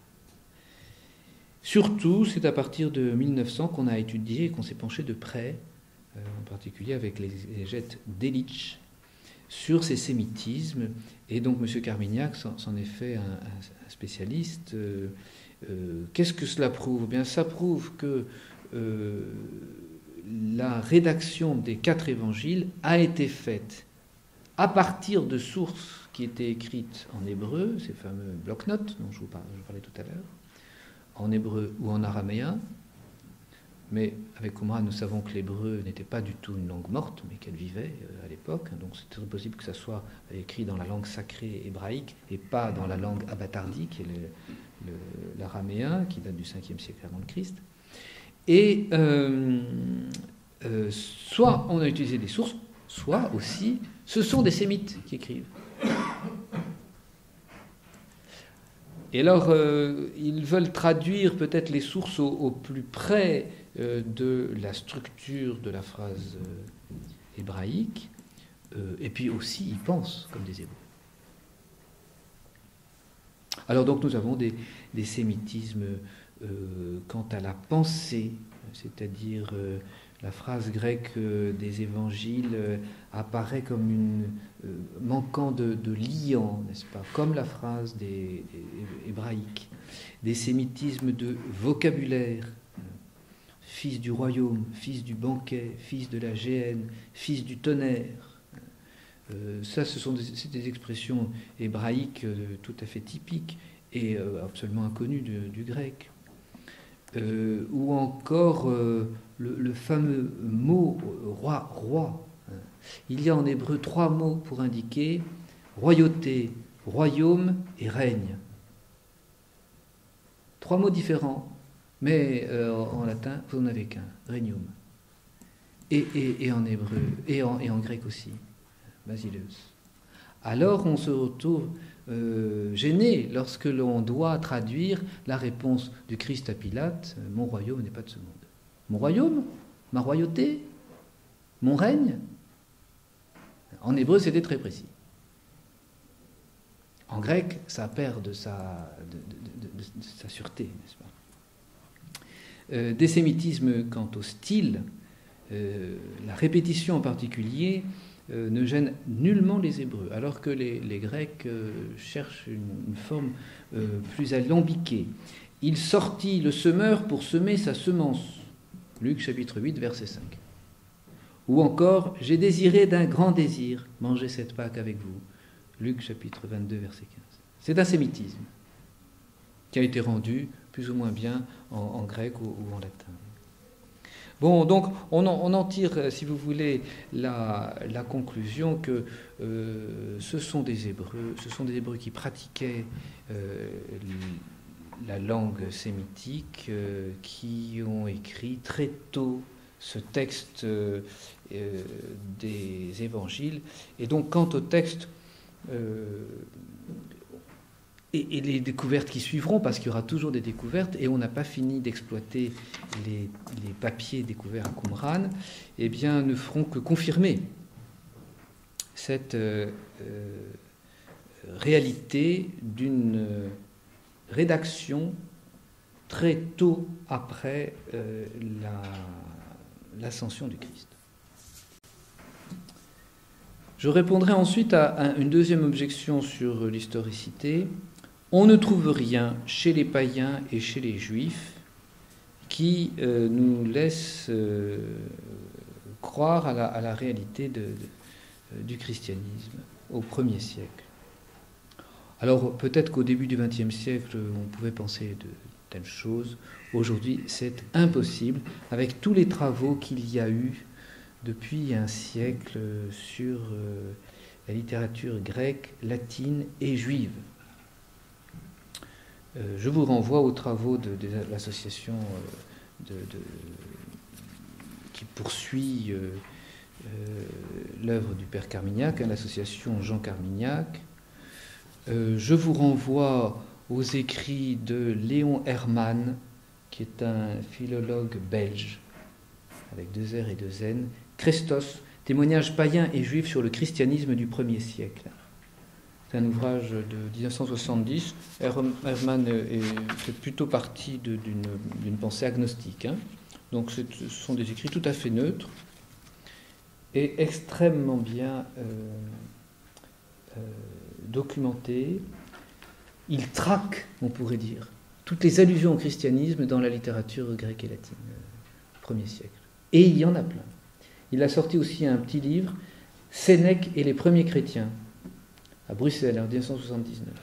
Surtout, c'est à partir de mille neuf cents qu'on a étudié et qu'on s'est penché de près, euh, en particulier avec l'exégète Delitzsch, sur ces sémitismes. Et donc M. Carmignac s'en est fait un, un spécialiste. Euh, euh, Qu'est-ce que cela prouve? Eh bien, ça prouve que euh, la rédaction des quatre évangiles a été faite à partir de sources qui étaient écrites en hébreu, ces fameux bloc-notes dont je vous parlais, je vous parlais tout à l'heure, en hébreu ou en araméen. Mais avec Qumran, nous savons que l'hébreu n'était pas du tout une langue morte, mais qu'elle vivait à l'époque. Donc c'est très possible que ça soit écrit dans la langue sacrée hébraïque et pas dans la langue abatardi, qui est le, le, l'araméen, qui date du cinquième siècle avant le Christ. Et euh, euh, soit on a utilisé des sources, soit aussi ce sont des sémites qui écrivent. Et alors, euh, ils veulent traduire peut-être les sources au, au plus près euh, de la structure de la phrase euh, hébraïque, euh, et puis aussi, ils pensent comme des Hébreux. Alors donc, nous avons des, des sémitismes euh, quant à la pensée, c'est-à-dire euh, la phrase grecque euh, des évangiles euh, apparaît comme une euh, manquant de, de liant, n'est-ce pas, comme la phrase des, des hébraïques. Des sémitismes de vocabulaire, euh, fils du royaume, fils du banquet, fils de la géhenne, fils du tonnerre. Euh, ça, ce sont des, c'est des expressions hébraïques euh, tout à fait typiques et euh, absolument inconnues du, du grec. Euh, ou encore euh, le, le fameux mot roi, roi. Il y a en hébreu trois mots pour indiquer royauté, royaume et règne. Trois mots différents, mais euh, en latin, vous n'en avez qu'un, regnum. Et, et, et en hébreu, et en, et en grec aussi, basileus. Alors on se retrouve euh, gêné lorsque l'on doit traduire la réponse du Christ à Pilate, « Mon royaume n'est pas de ce monde ». Mon royaume? Ma royauté? Mon règne? En hébreu, c'était très précis. En grec, ça perd de sa, de, de, de, de sa sûreté, n'est-ce pas? Euh, des sémitismes quant au style, euh, la répétition en particulier, euh, ne gêne nullement les Hébreux, alors que les, les Grecs euh, cherchent une, une forme euh, plus alambiquée. Il sortit le semeur pour semer sa semence. Luc chapitre huit, verset cinq. Ou encore, j'ai désiré d'un grand désir manger cette Pâque avec vous. Luc chapitre vingt-deux, verset quinze. C'est un sémitisme qui a été rendu plus ou moins bien en, en grec ou, ou en latin. Bon, donc on en, on en tire, si vous voulez, la, la conclusion que euh, ce sont des Hébreux, ce sont des Hébreux qui pratiquaient euh, la langue sémitique, euh, qui ont écrit très tôt ce texte euh, euh, des évangiles. Et donc, quant au texte euh, et, et les découvertes qui suivront, parce qu'il y aura toujours des découvertes, et on n'a pas fini d'exploiter les, les papiers découverts à Qumran, eh bien, ne feront que confirmer cette euh, euh, réalité d'une euh, rédaction très tôt après euh, la l'ascension du Christ. Je répondrai ensuite à une deuxième objection sur l'historicité. On ne trouve rien chez les païens et chez les juifs qui euh, nous laisse euh, croire à la, à la réalité de, de, du christianisme au premier siècle. Alors peut-être qu'au début du vingtième siècle, on pouvait penser de telles choses. Aujourd'hui, c'est impossible, avec tous les travaux qu'il y a eu depuis un siècle sur euh, la littérature grecque, latine et juive. Euh, je vous renvoie aux travaux de, de l'association euh, de, de, qui poursuit euh, euh, l'œuvre du père Carmignac, hein, l'association Jean Carmignac. Euh, je vous renvoie aux écrits de Léon Hermann, qui est un philologue belge, avec deux R et deux N, Christos, témoignage païen et juif sur le christianisme du premier siècle. C'est un ouvrage de dix-neuf cent soixante-dix. Hermann fait plutôt partie de, d'une, d'une pensée agnostique. Hein. Donc ce sont des écrits tout à fait neutres et extrêmement bien euh, euh, documentés. Il traque, on pourrait dire, toutes les allusions au christianisme dans la littérature grecque et latine, euh, premier siècle. Et il y en a plein. Il a sorti aussi un petit livre, Sénèque et les premiers chrétiens, à Bruxelles, en dix-neuf cent soixante-dix-neuf.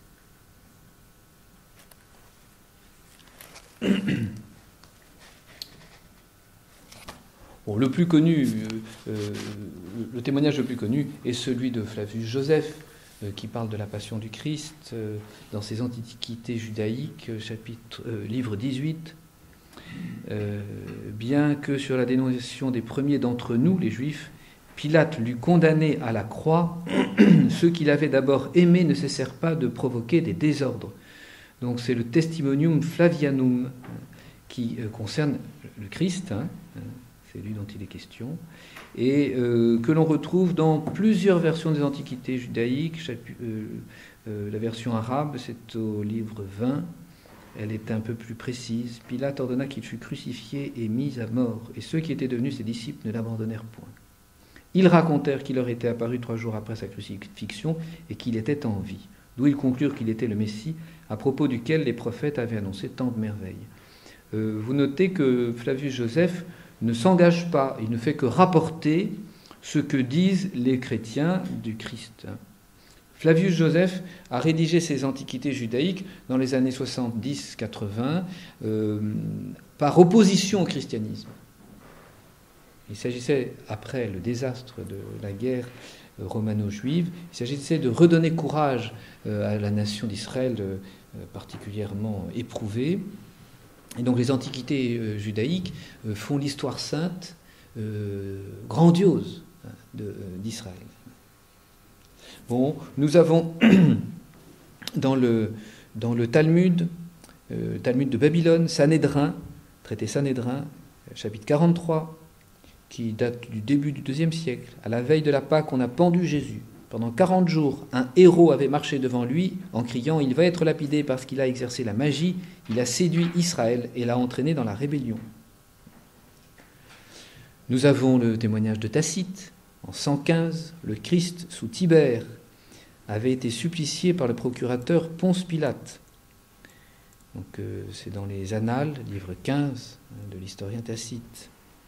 Bon, le plus connu, euh, euh, le témoignage le plus connu est celui de Flavius Joseph, euh, qui parle de la passion du Christ euh, dans ses Antiquités judaïques, chapitre, euh, livre dix-huit. Euh, bien que sur la dénonciation des premiers d'entre nous, les Juifs, Pilate l'eût condamné à la croix, ceux qu'il avait d'abord aimés ne cessèrent pas de provoquer des désordres. Donc c'est le Testimonium Flavianum qui euh, concerne le Christ, hein, c'est lui dont il est question, et euh, que l'on retrouve dans plusieurs versions des Antiquités judaïques. Chapitre, euh, euh, la version arabe, c'est au livre vingt, elle est un peu plus précise. Pilate ordonna qu'il fût crucifié et mis à mort, et ceux qui étaient devenus ses disciples ne l'abandonnèrent point. Ils racontèrent qu'il leur était apparu trois jours après sa crucifixion et qu'il était en vie, d'où ils conclurent qu'il était le Messie, à propos duquel les prophètes avaient annoncé tant de merveilles. Euh, vous notez que Flavius Joseph ne s'engage pas, il ne fait que rapporter ce que disent les chrétiens du Christ. Flavius Joseph a rédigé ses Antiquités judaïques dans les années soixante-dix quatre-vingts euh, par opposition au christianisme. Il s'agissait, après le désastre de la guerre romano-juive, il s'agissait de redonner courage à la nation d'Israël particulièrement éprouvée. Et donc les Antiquités judaïques font l'histoire sainte grandiose d'Israël. Bon, nous avons dans le, dans le Talmud, euh, Talmud de Babylone, Sanhédrin, traité Sanhédrin, chapitre quarante-trois, qui date du début du deuxième siècle. À la veille de la Pâque, on a pendu Jésus. Pendant quarante jours, un héros avait marché devant lui en criant « Il va être lapidé parce qu'il a exercé la magie, il a séduit Israël et l'a entraîné dans la rébellion. » Nous avons le témoignage de Tacite. En cent quinze, le Christ, sous Tibère, avait été supplicié par le procurateur Ponce Pilate. Donc, euh, c'est dans les Annales, livre quinze, de l'historien Tacite.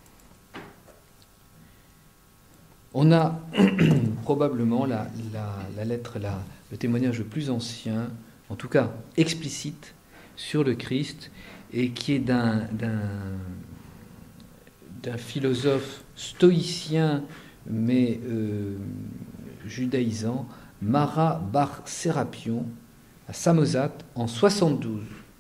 On a probablement la, la, la lettre, la, le témoignage le plus ancien, en tout cas explicite, sur le Christ, et qui est d'un, d'un, d'un philosophe stoïcien, mais euh, judaïsant, Mara bar Sérapion, à Samosate, en soixante-douze,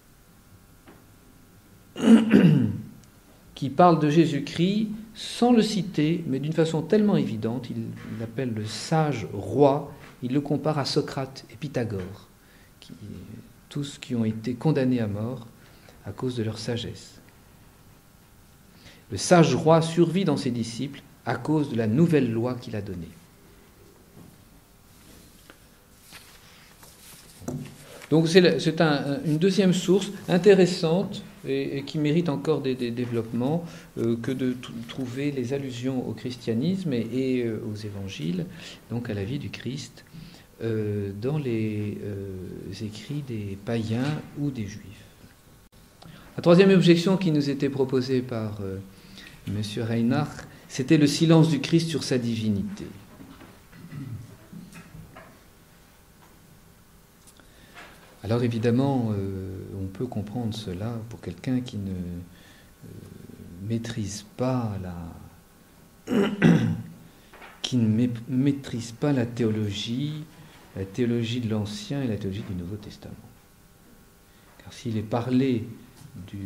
qui parle de Jésus-Christ sans le citer, mais d'une façon tellement évidente. Il l'appelle le sage roi, il le compare à Socrate et Pythagore, qui, tous qui ont été condamnés à mort à cause de leur sagesse. Le sage roi survit dans ses disciples à cause de la nouvelle loi qu'il a donnée. Donc c'est, c'est un, une deuxième source intéressante et, et qui mérite encore des, des développements euh, que de t- trouver les allusions au christianisme et, et euh, aux évangiles, donc à la vie du Christ, euh, dans les euh, écrits des païens ou des juifs. La troisième objection qui nous était proposée par euh, M. Reinach, c'était le silence du Christ sur sa divinité. Alors évidemment, euh, on peut comprendre cela pour quelqu'un qui ne euh, maîtrise pas la, qui ne ma- maîtrise pas la théologie, la théologie de l'Ancien et la théologie du Nouveau Testament. Car s'il est parlé du,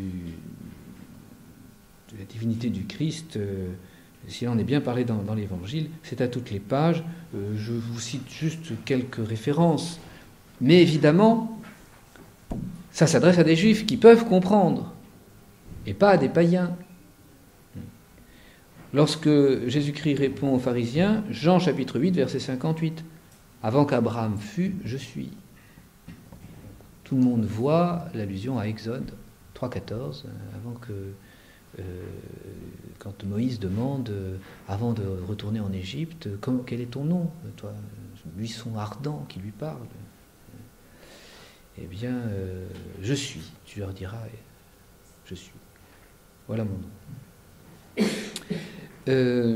de la divinité du Christ, euh, s'il en est bien parlé dans, dans l'Évangile, c'est à toutes les pages. Euh, je vous cite juste quelques références. Mais évidemment, ça s'adresse à des juifs qui peuvent comprendre, et pas à des païens. lorsque Jésus-Christ répond aux pharisiens, Jean chapitre huit, verset cinquante-huit, « Avant qu'Abraham fût, je suis ». Tout le monde voit l'allusion à Exode trois quatorze, avant que, euh, quand Moïse demande, euh, avant de retourner en Égypte, « Quel est ton nom ?» Toi, buisson ardent qui lui parle. Eh bien, euh, je suis, tu leur diras, je suis. Voilà mon nom. Euh,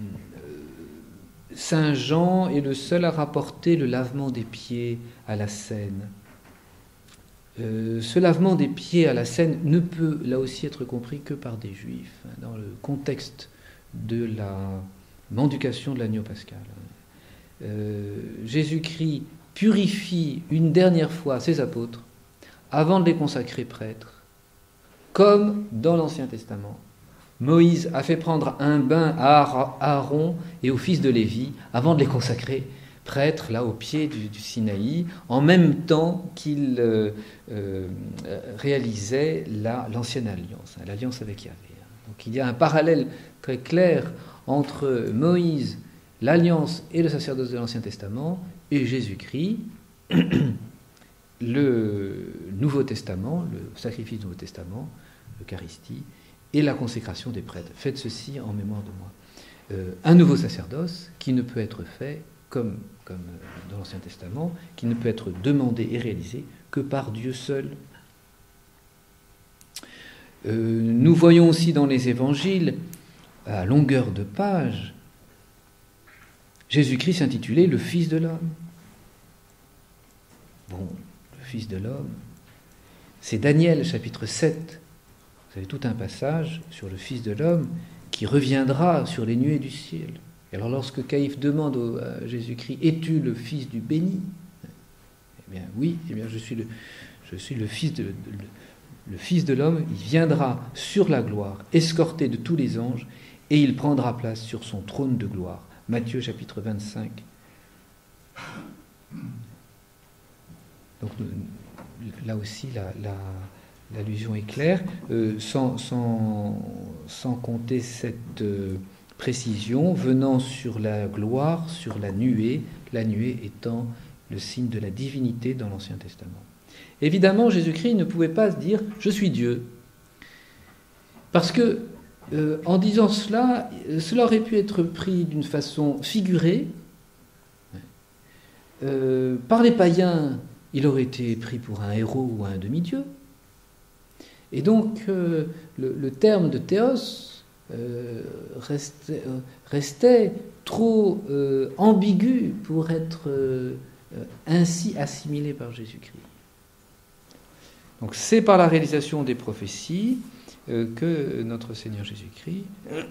Saint Jean est le seul à rapporter le lavement des pieds à la Seine. Euh, ce lavement des pieds à la Seine ne peut là aussi être compris que par des Juifs, hein, dans le contexte de la mendication de l'agneau pascal. Euh, Jésus-Christ purifie une dernière fois ses apôtres avant de les consacrer prêtres, comme dans l'Ancien Testament. Moïse a fait prendre un bain à Aaron et au fils de Lévi avant de les consacrer prêtres, là au pied du, du Sinaï, en même temps qu'il euh, euh, réalisait la, l'ancienne alliance, hein, l'alliance avec Yahvé. Donc il y a un parallèle très clair entre Moïse, l'alliance et le sacerdoce de l'Ancien Testament, et Jésus-Christ, le Nouveau Testament, le sacrifice du Nouveau Testament, l'Eucharistie, et la consécration des prêtres. Faites ceci en mémoire de moi. Euh, un nouveau sacerdoce qui ne peut être fait, comme, comme dans l'Ancien Testament, qui ne peut être demandé et réalisé que par Dieu seul. Euh, nous voyons aussi dans les évangiles, à longueur de page, Jésus-Christ s'intitulait le Fils de l'homme. Bon, le Fils de l'homme, c'est Daniel chapitre sept. Vous avez tout un passage sur le Fils de l'homme qui reviendra sur les nuées du ciel. Et alors lorsque Caïphe demande à Jésus-Christ, « Es-tu le Fils du béni ?» Eh bien oui, eh bien je suis le, je suis le Fils de, le, le Fils de l'homme, il viendra sur la gloire, escorté de tous les anges, et il prendra place sur son trône de gloire. Matthieu chapitre vingt-cinq. Donc là aussi, la, la, l'allusion est claire, euh, sans, sans, sans compter cette euh, précision, venant sur la gloire, sur la nuée, la nuée étant le signe de la divinité dans l'Ancien Testament. Évidemment, Jésus-Christ ne pouvait pas se dire « je suis Dieu », parce que Euh, en disant cela, cela aurait pu être pris d'une façon figurée. Euh, par les païens, il aurait été pris pour un héros ou un demi-dieu. Et donc, euh, le, le terme de théos euh, restait, euh, restait trop euh, ambigu pour être euh, ainsi assimilé par Jésus-Christ. Donc, c'est par la réalisation des prophéties que notre Seigneur Jésus-Christ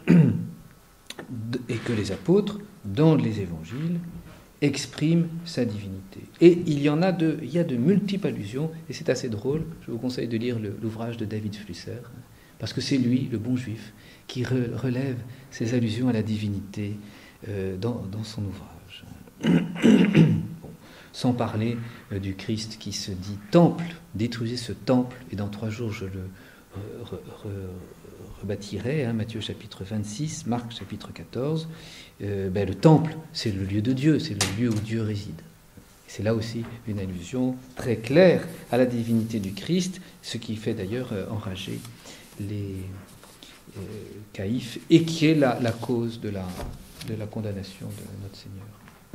et que les apôtres, dans les évangiles, expriment sa divinité. Et il y en a de, il y a de multiples allusions, et c'est assez drôle. Je vous conseille de lire le, l'ouvrage de David Flusser, parce que c'est lui, le bon juif, qui re, relève ces allusions à la divinité euh, dans, dans son ouvrage. Bon, sans parler euh, du Christ qui se dit temple, détruisez ce temple, et dans trois jours je le Re, re, rebâtirait, hein, Matthieu chapitre vingt-six, Marc chapitre quatorze, euh, ben, le temple, c'est le lieu de Dieu, c'est le lieu où Dieu réside. C'est là aussi une allusion très claire à la divinité du Christ, ce qui fait d'ailleurs euh, enrager les euh, caïphes, et qui est la, la cause de la, de la condamnation de notre Seigneur.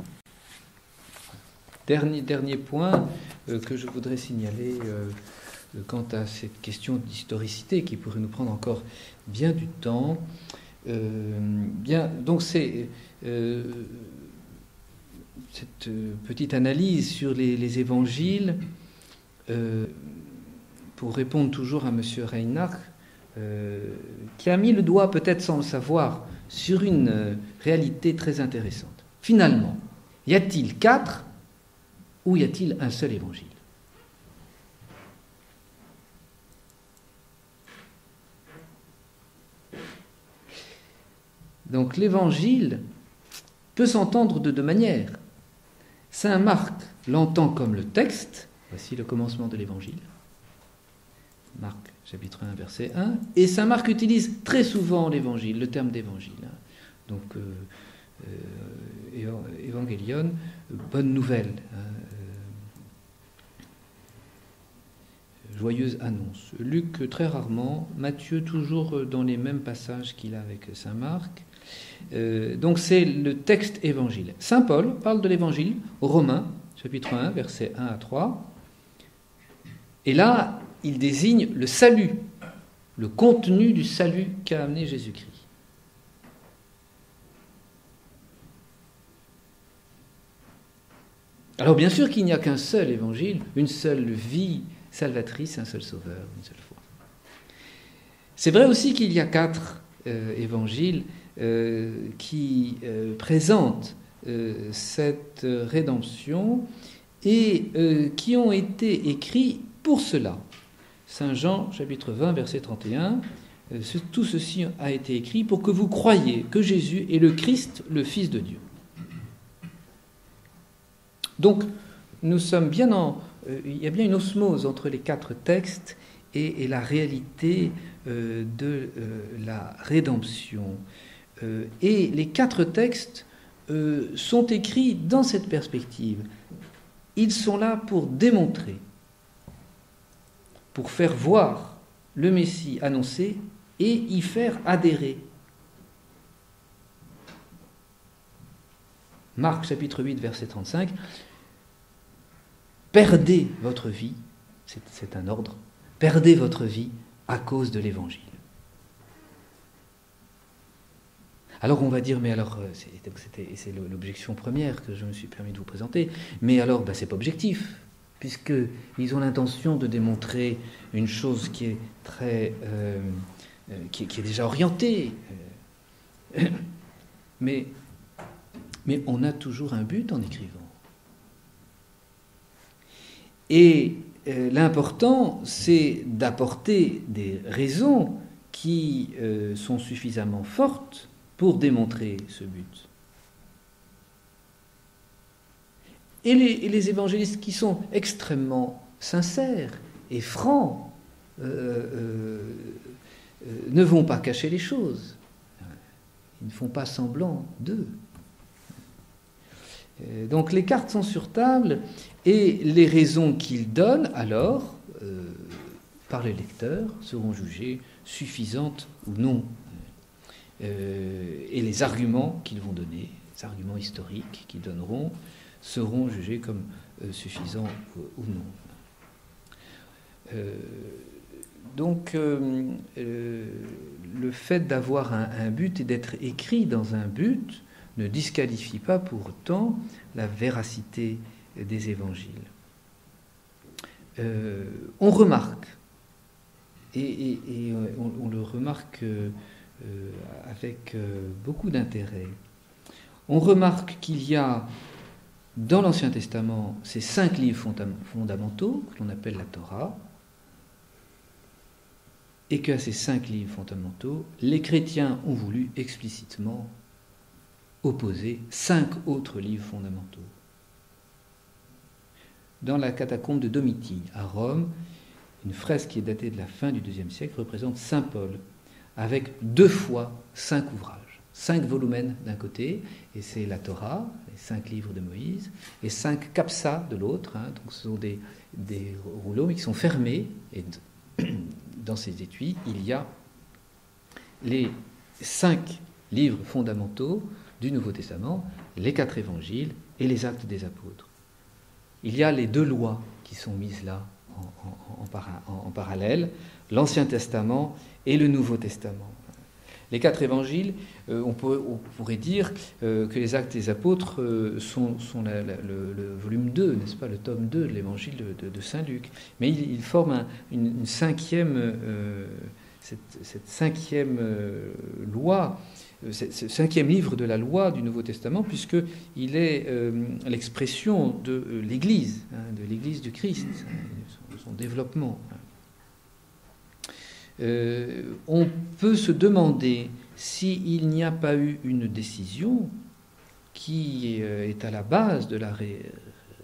Dernier, dernier point euh, que je voudrais signaler euh, quant à cette question d'historicité qui pourrait nous prendre encore bien du temps. Euh, bien, donc c'est euh, cette petite analyse sur les, les évangiles, euh, pour répondre toujours à M. Reinach, euh, qui a mis le doigt, peut-être sans le savoir, sur une euh, réalité très intéressante. Finalement, y a-t-il quatre ou y a-t-il un seul évangile ? Donc l'évangile peut s'entendre de deux manières. Saint Marc l'entend comme le texte, voici le commencement de l'évangile. Marc chapitre un, verset un, et saint Marc utilise très souvent l'évangile, le terme d'évangile. Donc, euh, euh, évangélion, bonne nouvelle, hein, euh, joyeuse annonce. Luc très rarement, Matthieu toujours dans les mêmes passages qu'il a avec saint Marc. Euh, donc c'est le texte évangile. Saint Paul parle de l'évangile aux Romains, chapitre un, versets un à trois. Et là, il désigne le salut, le contenu du salut qu'a amené Jésus-Christ. Alors bien sûr qu'il n'y a qu'un seul évangile, une seule vie salvatrice, un seul sauveur, une seule foi. C'est vrai aussi qu'il y a quatre euh, évangiles euh, qui euh, présentent euh, cette rédemption et euh, qui ont été écrits pour cela. Saint Jean, chapitre vingt, verset trente et un, euh, ce, tout ceci a été écrit pour que vous croyiez que Jésus est le Christ, le Fils de Dieu. Donc, nous sommes bien en... Euh, il y a bien une osmose entre les quatre textes et, et la réalité euh, de euh, la rédemption. Euh, et les quatre textes euh, sont écrits dans cette perspective. Ils sont là pour démontrer, pour faire voir le Messie annoncé et y faire adhérer. Marc chapitre huit, verset trente-cinq. Perdez votre vie, c'est, c'est un ordre, perdez votre vie à cause de l'Évangile. Alors on va dire, mais alors, c'est, c'était, c'est l'objection première que je me suis permis de vous présenter, mais alors ben, c'est pas objectif, puisqu'ils ont l'intention de démontrer une chose qui est très, euh, qui, qui est déjà orientée, mais, mais on a toujours un but en écrivant. Et euh, l'important, c'est d'apporter des raisons qui euh, sont suffisamment fortes pour démontrer ce but. Et les, et les évangélistes qui sont extrêmement sincères et francs euh, euh, euh, ne vont pas cacher les choses. Ils ne font pas semblant d'eux. Donc les cartes sont sur table et les raisons qu'ils donnent alors, euh, par les lecteurs, seront jugées suffisantes ou non. Euh, et les arguments qu'ils vont donner, les arguments historiques qu'ils donneront, seront jugés comme euh, suffisants ou, ou non. Euh, donc euh, euh, le fait d'avoir un, un but et d'être écrit dans un but ne disqualifie pas pour autant la véracité des évangiles. Euh, on remarque, et, et, et on, on le remarque euh, avec euh, beaucoup d'intérêt, on remarque qu'il y a dans l'Ancien Testament ces cinq livres fondamentaux que l'on appelle la Torah, et qu'à ces cinq livres fondamentaux, les chrétiens ont voulu explicitement opposer cinq autres livres fondamentaux. Dans la catacombe de Domitille, à Rome, une fresque qui est datée de la fin du deuxième siècle représente saint Paul, avec deux fois cinq ouvrages, cinq volumens d'un côté, et c'est la Torah, les cinq livres de Moïse, et cinq capsas de l'autre, hein, donc ce sont des, des rouleaux mais qui sont fermés, et dans ces étuis, il y a les cinq livres fondamentaux du Nouveau Testament, les quatre évangiles et les actes des apôtres. Il y a les deux lois qui sont mises là en, en, en, para, en, en parallèle, l'Ancien Testament et le Nouveau Testament. Les quatre évangiles, euh, on, peut, on pourrait dire euh, que les actes des apôtres euh, sont, sont la, la, le, le volume deux, n'est-ce pas, le tome deux de l'évangile de, de, de saint Luc. Mais ils il forment un, une, une cinquième, euh, cette, cette cinquième euh, loi, ce cinquième livre de la loi du Nouveau Testament, puisqu'il est euh, l'expression de euh, l'Église, hein, de l'Église du Christ, de son développement. Euh, on peut se demander s'il n'y a pas eu une décision qui euh, est à la base de la ré-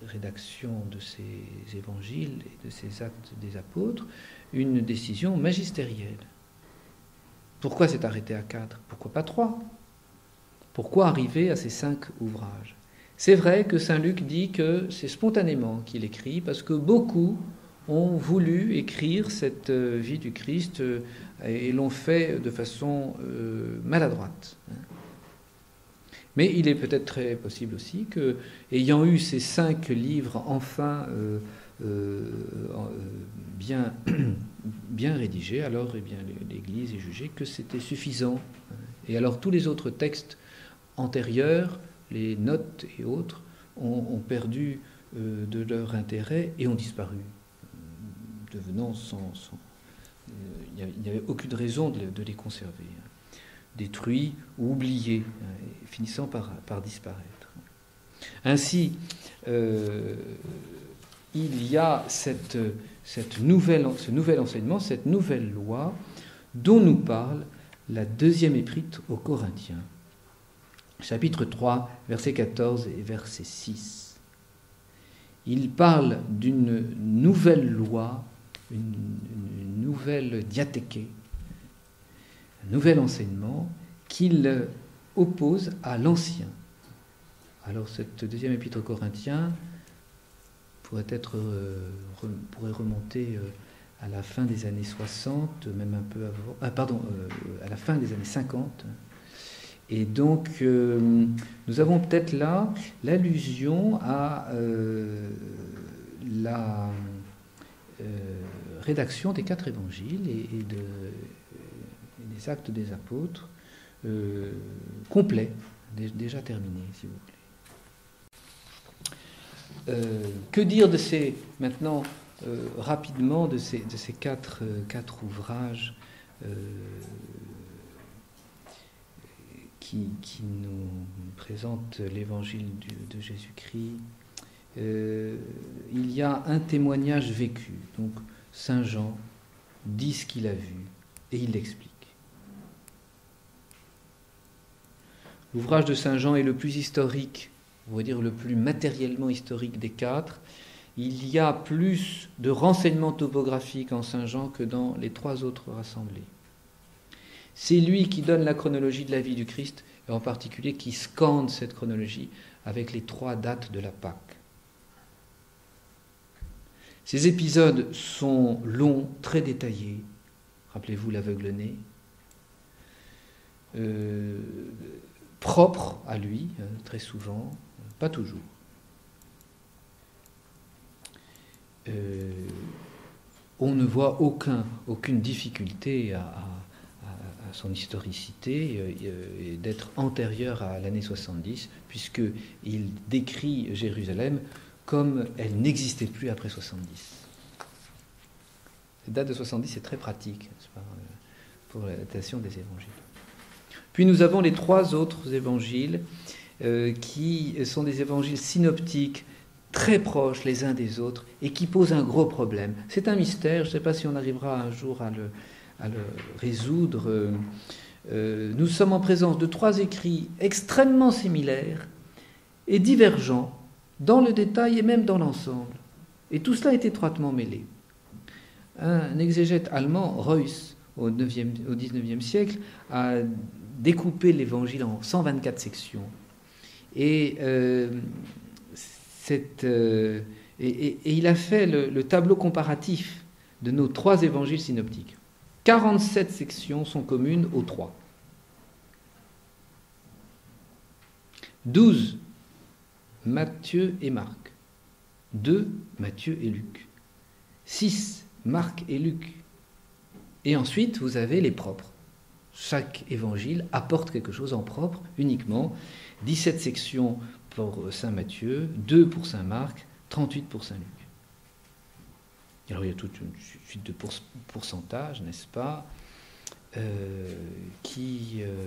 rédaction de ces évangiles et de ces actes des apôtres une décision magistérielle. Pourquoi s'est arrêté à quatre? Pourquoi pas trois? Pourquoi arriver à ces cinq ouvrages? C'est vrai que saint Luc dit que c'est spontanément qu'il écrit, parce que beaucoup ont voulu écrire cette vie du Christ et l'ont fait de façon maladroite. Mais il est peut-être très possible aussi que, ayant eu ces cinq livres enfin euh, euh, bien, bien rédigés, alors eh bien, l'Église est jugée que c'était suffisant. Et alors tous les autres textes antérieurs, les notes et autres, ont, ont perdu euh, de leur intérêt et ont disparu, devenant sans... sans euh, il n'y avait aucune raison de, de les conserver. Détruits ou oubliés, finissant par, par disparaître. Ainsi, euh, il y a cette, cette nouvelle, ce nouvel enseignement, cette nouvelle loi dont nous parle la deuxième épître aux Corinthiens, chapitre trois, verset quatorze et verset six. Il parle d'une nouvelle loi, une, une nouvelle diathèque, un nouvel enseignement qu'il oppose à l'ancien. Alors cette deuxième épître aux Corinthiens pourrait, être, euh, pourrait remonter euh, à la fin des années soixante, même un peu avant, ah, pardon, euh, à la fin des années cinquante. Et donc euh, nous avons peut-être là l'allusion à euh, la euh, rédaction des quatre évangiles et, et de des actes des apôtres, euh, complet, déjà terminé, si vous voulez. Euh, que dire de ces, maintenant, euh, rapidement, de ces, de ces quatre, euh, quatre ouvrages euh, qui, qui nous présentent l'évangile du, de Jésus-Christ. Euh, il y a un témoignage vécu, donc saint Jean dit ce qu'il a vu et il l'explique. L'ouvrage de saint Jean est le plus historique, on va dire le plus matériellement historique des quatre. Il y a plus de renseignements topographiques en saint Jean que dans les trois autres rassemblés. C'est lui qui donne la chronologie de la vie du Christ, et en particulier qui scande cette chronologie avec les trois dates de la Pâque. Ces épisodes sont longs, très détaillés. Rappelez-vous l'aveugle-né. Euh, propre à lui, hein, très souvent, pas toujours. Euh, on ne voit aucun, aucune difficulté à, à, à son historicité et d'être antérieur à l'année soixante-dix, puisqu'il décrit Jérusalem comme elle n'existait plus après soixante-dix. Cette date de soixante-dix est très pratique, n'est-ce pas, pour la datation des évangiles. Puis nous avons les trois autres évangiles euh, qui sont des évangiles synoptiques, très proches les uns des autres et qui posent un gros problème. C'est un mystère, je ne sais pas si on arrivera un jour à le, à le résoudre. Euh, nous sommes en présence de trois écrits extrêmement similaires et divergents dans le détail et même dans l'ensemble. Et tout cela est étroitement mêlé. Un exégète allemand, Reuss, au, neuvième, au dix-neuvième siècle, a découpé l'évangile en cent vingt-quatre sections. Et, euh, cette, euh, et, et, et il a fait le, le tableau comparatif de nos trois évangiles synoptiques. quarante-sept sections sont communes aux trois. douze, Matthieu et Marc. deux, Matthieu et Luc. six, Marc et Luc. Et ensuite, vous avez les propres. Chaque évangile apporte quelque chose en propre uniquement. dix-sept sections pour saint Matthieu, deux pour saint Marc, trente-huit pour saint Luc. Alors il y a toute une suite de pourcentages, n'est-ce pas, euh, qui, euh,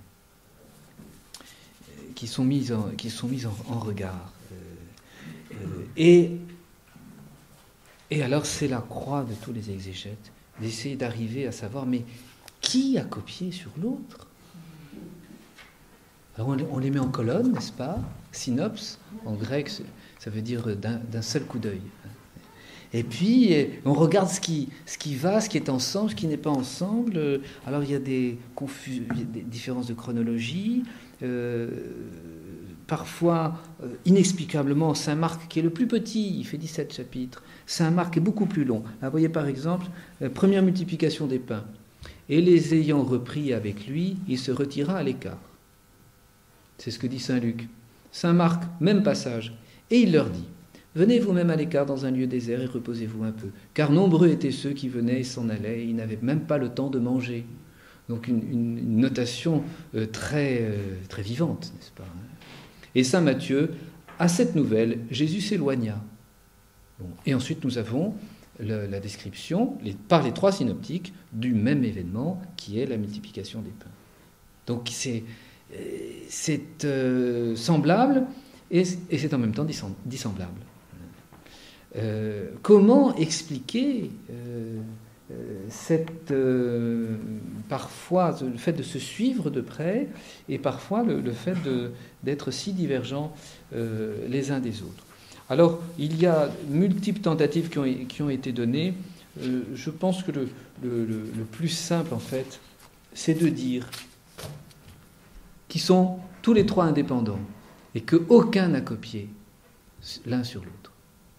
qui sont mises en, qui sont mises en, en regard. Euh, euh, et, et alors c'est la croix de tous les exégètes d'essayer d'arriver à savoir, mais qui a copié sur l'autre? Alors on les met en colonne, n'est-ce pas? Synops, en grec, ça veut dire d'un, d'un seul coup d'œil. Et puis, on regarde ce qui, ce qui va, ce qui est ensemble, ce qui n'est pas ensemble. Alors, il y a des, confus, il y a des différences de chronologie. Euh, parfois, euh, inexplicablement, saint Marc, qui est le plus petit, il fait dix-sept chapitres. saint Marc est beaucoup plus long. Là, vous voyez, par exemple, la première multiplication des pains. Et les ayant repris avec lui, il se retira à l'écart. C'est ce que dit saint Luc. saint Marc, même passage. Et il leur dit, venez vous-même à l'écart dans un lieu désert et reposez-vous un peu. Car nombreux étaient ceux qui venaient et s'en allaient, et ils n'avaient même pas le temps de manger. Donc une, une, une notation euh, très, euh, très vivante, n'est-ce pas? Et saint Matthieu, à cette nouvelle, Jésus s'éloigna. Bon. Et ensuite nous avons le, la description, les, par les trois synoptiques, du même événement qui est la multiplication des pains. Donc c'est, c'est euh, semblable et, et c'est en même temps dissemblable. Euh, comment expliquer euh, euh, cette, euh, parfois le fait de se suivre de près et parfois le, le fait de, d'être si divergents euh, les uns des autres? Alors, il y a multiples tentatives qui ont, qui ont été données. Euh, je pense que le, le, le, le plus simple, en fait, c'est de dire qu'ils sont tous les trois indépendants et qu'aucun n'a copié l'un sur l'autre.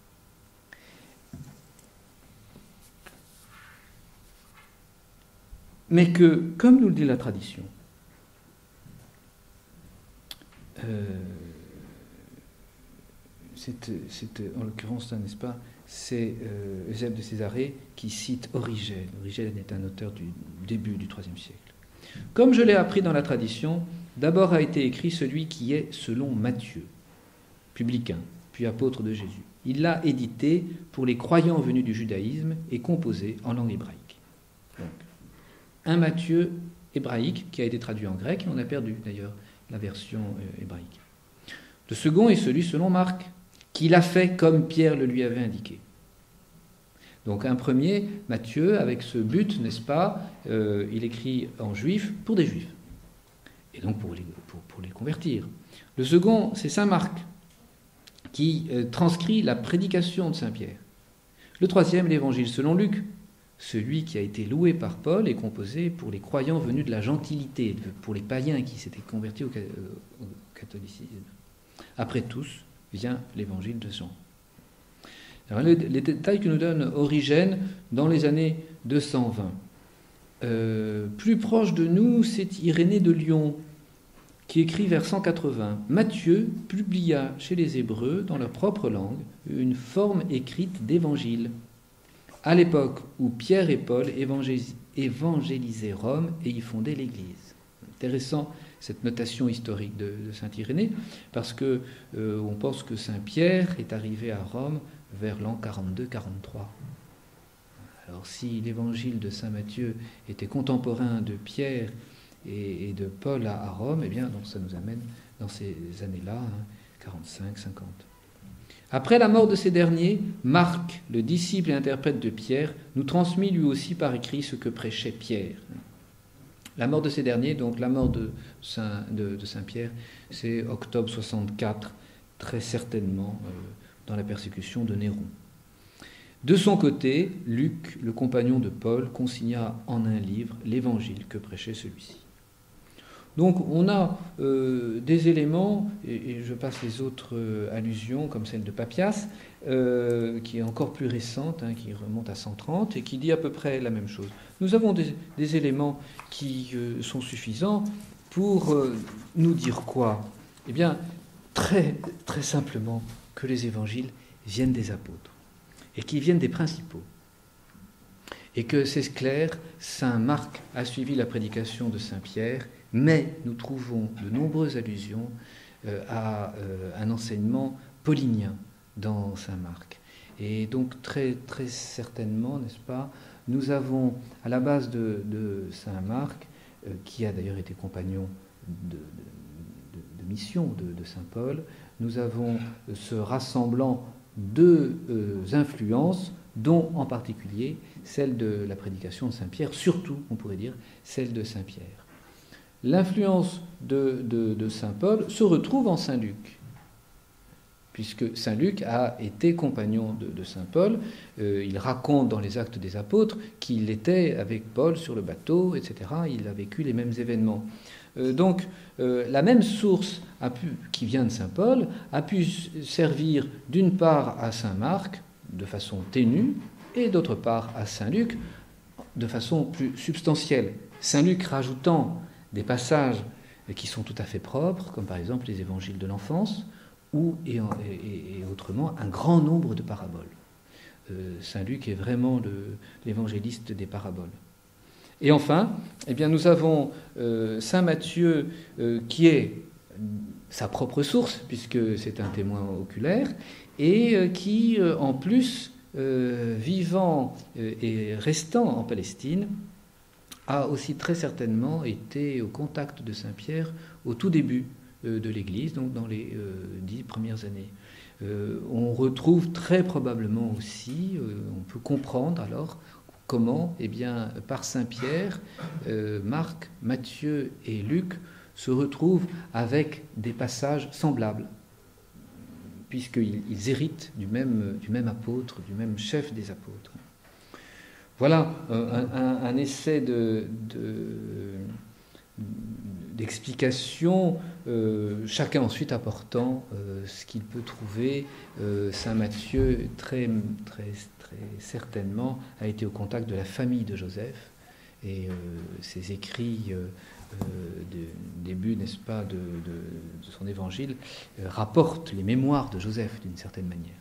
Mais que, comme nous le dit la tradition, euh, c'est, c'est en l'occurrence, n'est-ce pas, c'est euh, Eusèbe de Césarée qui cite Origène. Origène est un auteur du début du troisième siècle. Comme je l'ai appris dans la tradition, d'abord a été écrit celui qui est selon Matthieu, publicain, puis apôtre de Jésus. Il l'a édité pour les croyants venus du judaïsme et composé en langue hébraïque. Donc, un Matthieu hébraïque qui a été traduit en grec, et on a perdu d'ailleurs la version euh, hébraïque. Le second est celui selon Marc, qui l'a fait comme Pierre le lui avait indiqué. Donc un premier, Matthieu, avec ce but, n'est-ce pas, euh, il écrit en juif pour des juifs, et donc pour les, pour, pour les convertir. Le second, c'est saint Marc, qui euh, transcrit la prédication de saint Pierre. Le troisième, l'évangile selon Luc, celui qui a été loué par Paul et composé pour les croyants venus de la gentilité, pour les païens qui s'étaient convertis au catholicisme. Après tous vient l'évangile de Jean. Alors, les, les détails que nous donne Origène dans les années deux cent vingt. Euh, plus proche de nous, c'est Irénée de Lyon, qui écrit vers cent quatre-vingts. Matthieu publia chez les Hébreux, dans leur propre langue, une forme écrite d'évangile, à l'époque où Pierre et Paul évangélisaient Rome et y fondaient l'Église. Intéressant cette notation historique de, de saint Irénée, parce que euh, on pense que saint Pierre est arrivé à Rome vers l'an quarante-deux quarante-trois. Alors si l'évangile de saint Matthieu était contemporain de Pierre et, et de Paul à, à Rome, eh bien donc ça nous amène dans ces années-là, hein, quarante-cinq cinquante. Après la mort de ces derniers, Marc, le disciple et interprète de Pierre, nous transmit lui aussi par écrit ce que prêchait Pierre. La mort de ces derniers, donc la mort de Saint, de, de Saint Pierre, c'est octobre soixante-quatre, très certainement euh, dans la persécution de Néron. De son côté, Luc, le compagnon de Paul, consigna en un livre l'évangile que prêchait celui-ci. Donc on a euh, des éléments, et, et je passe les autres euh, allusions, comme celle de Papias, euh, qui est encore plus récente, hein, qui remonte à cent trente, et qui dit à peu près la même chose. Nous avons des, des éléments qui euh, sont suffisants pour euh, nous dire quoi? Eh bien, très, très simplement, que les évangiles viennent des apôtres, et qu'ils viennent des principaux. Et que c'est clair, saint Marc a suivi la prédication de saint Pierre, mais nous trouvons de nombreuses allusions euh, à euh, un enseignement paulinien dans saint Marc. Et donc très, très certainement, n'est-ce pas, nous avons à la base de, de saint Marc, euh, qui a d'ailleurs été compagnon de, de, de, de mission de, de saint Paul, nous avons euh, ce rassemblant deux euh, influences, dont en particulier celle de la prédication de saint Pierre, surtout, on pourrait dire, celle de saint Pierre. L'influence de, de, de saint Paul se retrouve en saint Luc. puisque saint Luc a été compagnon de, de saint Paul. Euh, il raconte dans les Actes des Apôtres qu'il était avec Paul sur le bateau, et cetera. Il a vécu les mêmes événements. Euh, donc, euh, la même source a pu, qui vient de saint Paul a pu servir d'une part à saint Marc de façon ténue et d'autre part à saint Luc de façon plus substantielle. Saint Luc rajoutant des passages qui sont tout à fait propres, comme par exemple les évangiles de l'enfance, ou, et, et, et autrement, un grand nombre de paraboles. Euh, saint Luc est vraiment le, l'évangéliste des paraboles. Et enfin, eh bien, nous avons euh, saint Matthieu, euh, qui est sa propre source, puisque c'est un témoin oculaire, et euh, qui, euh, en plus, euh, vivant euh, et restant en Palestine, a aussi très certainement été au contact de saint Pierre au tout début euh, de l'Église, donc dans les euh, dix premières années. Euh, on retrouve très probablement aussi, euh, on peut comprendre alors comment, eh bien, par saint Pierre, euh, Marc, Matthieu et Luc se retrouvent avec des passages semblables, puisqu'ils ils héritent du même, du même apôtre, du même chef des apôtres. Voilà euh, un, un, un essai de, de, d'explication, euh, chacun ensuite apportant euh, ce qu'il peut trouver. Euh, saint Matthieu, très, très, très certainement, a été au contact de la famille de Joseph, et euh, ses écrits euh, euh, de début, n'est-ce pas, de, de, de son évangile euh, rapportent les mémoires de Joseph d'une certaine manière.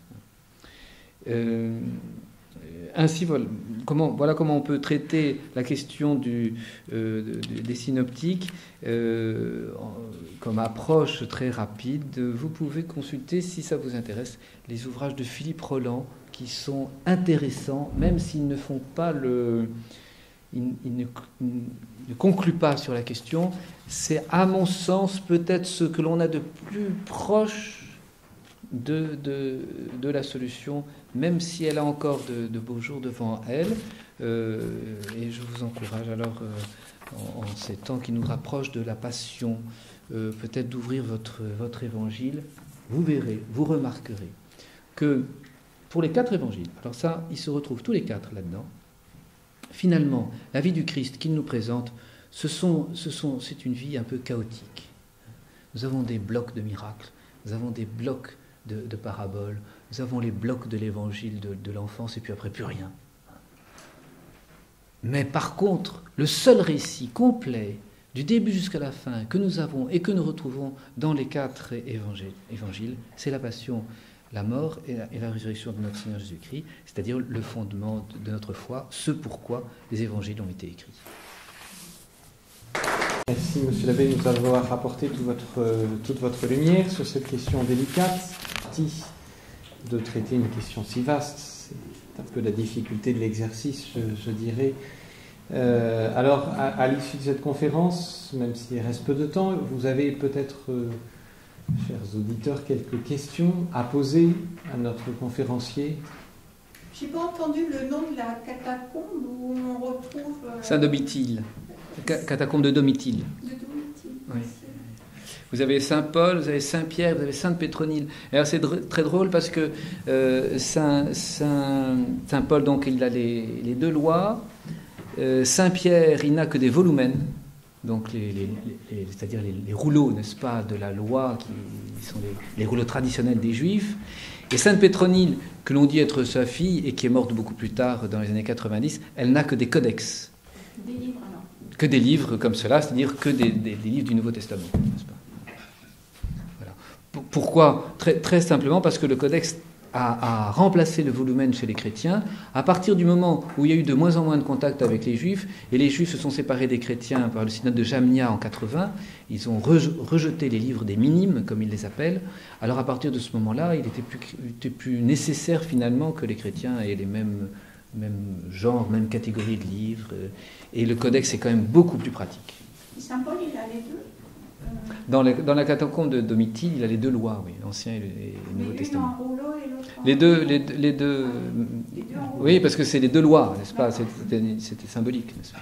Euh, Ainsi, voilà comment, voilà comment on peut traiter la question du, euh, des synoptiques euh, comme approche très rapide. Vous pouvez consulter, si ça vous intéresse, les ouvrages de Philippe Roland qui sont intéressants, même s'ils ne font pas le... Ils, ils ne, ils ne concluent pas sur la question. C'est, à mon sens, peut-être ce que l'on a de plus proche De, de, de la solution, même si elle a encore de, de beaux jours devant elle. Euh, et je vous encourage alors, euh, en, en ces temps qui nous rapprochent de la passion, euh, peut-être d'ouvrir votre, votre évangile. Vous verrez, vous remarquerez que pour les quatre évangiles, alors ça, ils se retrouvent tous les quatre là-dedans, finalement, la vie du Christ qu'il nous présente, ce sont, ce sont, c'est une vie un peu chaotique. Nous avons des blocs de miracles, nous avon des blocs De, de paraboles, nous avons les blocs de l'évangile de, de l'enfance et puis après plus rien. Mais par contre, le seul récit complet du début jusqu'à la fin que nous avons et que nous retrouvons dans les quatre évangiles, évangiles c'est la passion, la mort et la, et la résurrection de notre Seigneur Jésus-Christ, c'est-à-dire le fondement de, de notre foi, ce pourquoi les évangiles ont été écrits. Merci, Monsieur l'abbé, de nous avoir apporté tout votre, toute votre lumière sur cette question délicate. De traiter une question si vaste, c'est un peu la difficulté de l'exercice, je, je dirais. Euh, alors, à, à l'issue de cette conférence, même s'il reste peu de temps, vous avez peut-être, euh, chers auditeurs, quelques questions à poser à notre conférencier. Je n'ai pas entendu le nom de la catacombe où on retrouve... Euh... Saint-Domitil, catacombe de Domitil. De Domitil, oui. Vous avez Saint Paul, vous avez Saint Pierre, vous avez Sainte Pétronille. Et alors c'est dr- très drôle parce que euh, Saint, Saint, Saint Paul, donc, il a les, les deux lois. Euh, Saint Pierre, il n'a que des volumens, donc les, les, les, c'est-à-dire les, les rouleaux, n'est-ce pas, de la loi, qui sont les, les rouleaux traditionnels des Juifs. Et Sainte Pétronille, que l'on dit être sa fille et qui est morte beaucoup plus tard, dans les années quatre-vingt-dix, elle n'a que des codex. Des livres, non. Que des livres comme cela, c'est-à-dire que des, des, des livres du Nouveau Testament, n'est-ce pas? Pourquoi ? Très, très simplement parce que le codex a, a remplacé le volumen chez les chrétiens à partir du moment où il y a eu de moins en moins de contact avec les juifs, et les juifs se sont séparés des chrétiens par le synode de Jamnia en quatre-vingts, ils ont rejeté les livres des minimes, comme ils les appellent. Alors à partir de ce moment-là, il était plus, était plus nécessaire finalement que les chrétiens aient les mêmes, mêmes genres, mêmes catégories de livres, et le codex est quand même beaucoup plus pratique. Et Saint Paul, il a les deux ? Dans, les, dans la catacombe de Domitil, il a les deux lois, oui, l'Ancien et le, et le Nouveau Testament. En rouleau et l'autre en... Les deux, les, les deux, ah, les deux en oui, parce que c'est les deux lois, n'est-ce pas ? C'était, c'était symbolique, n'est-ce pas ?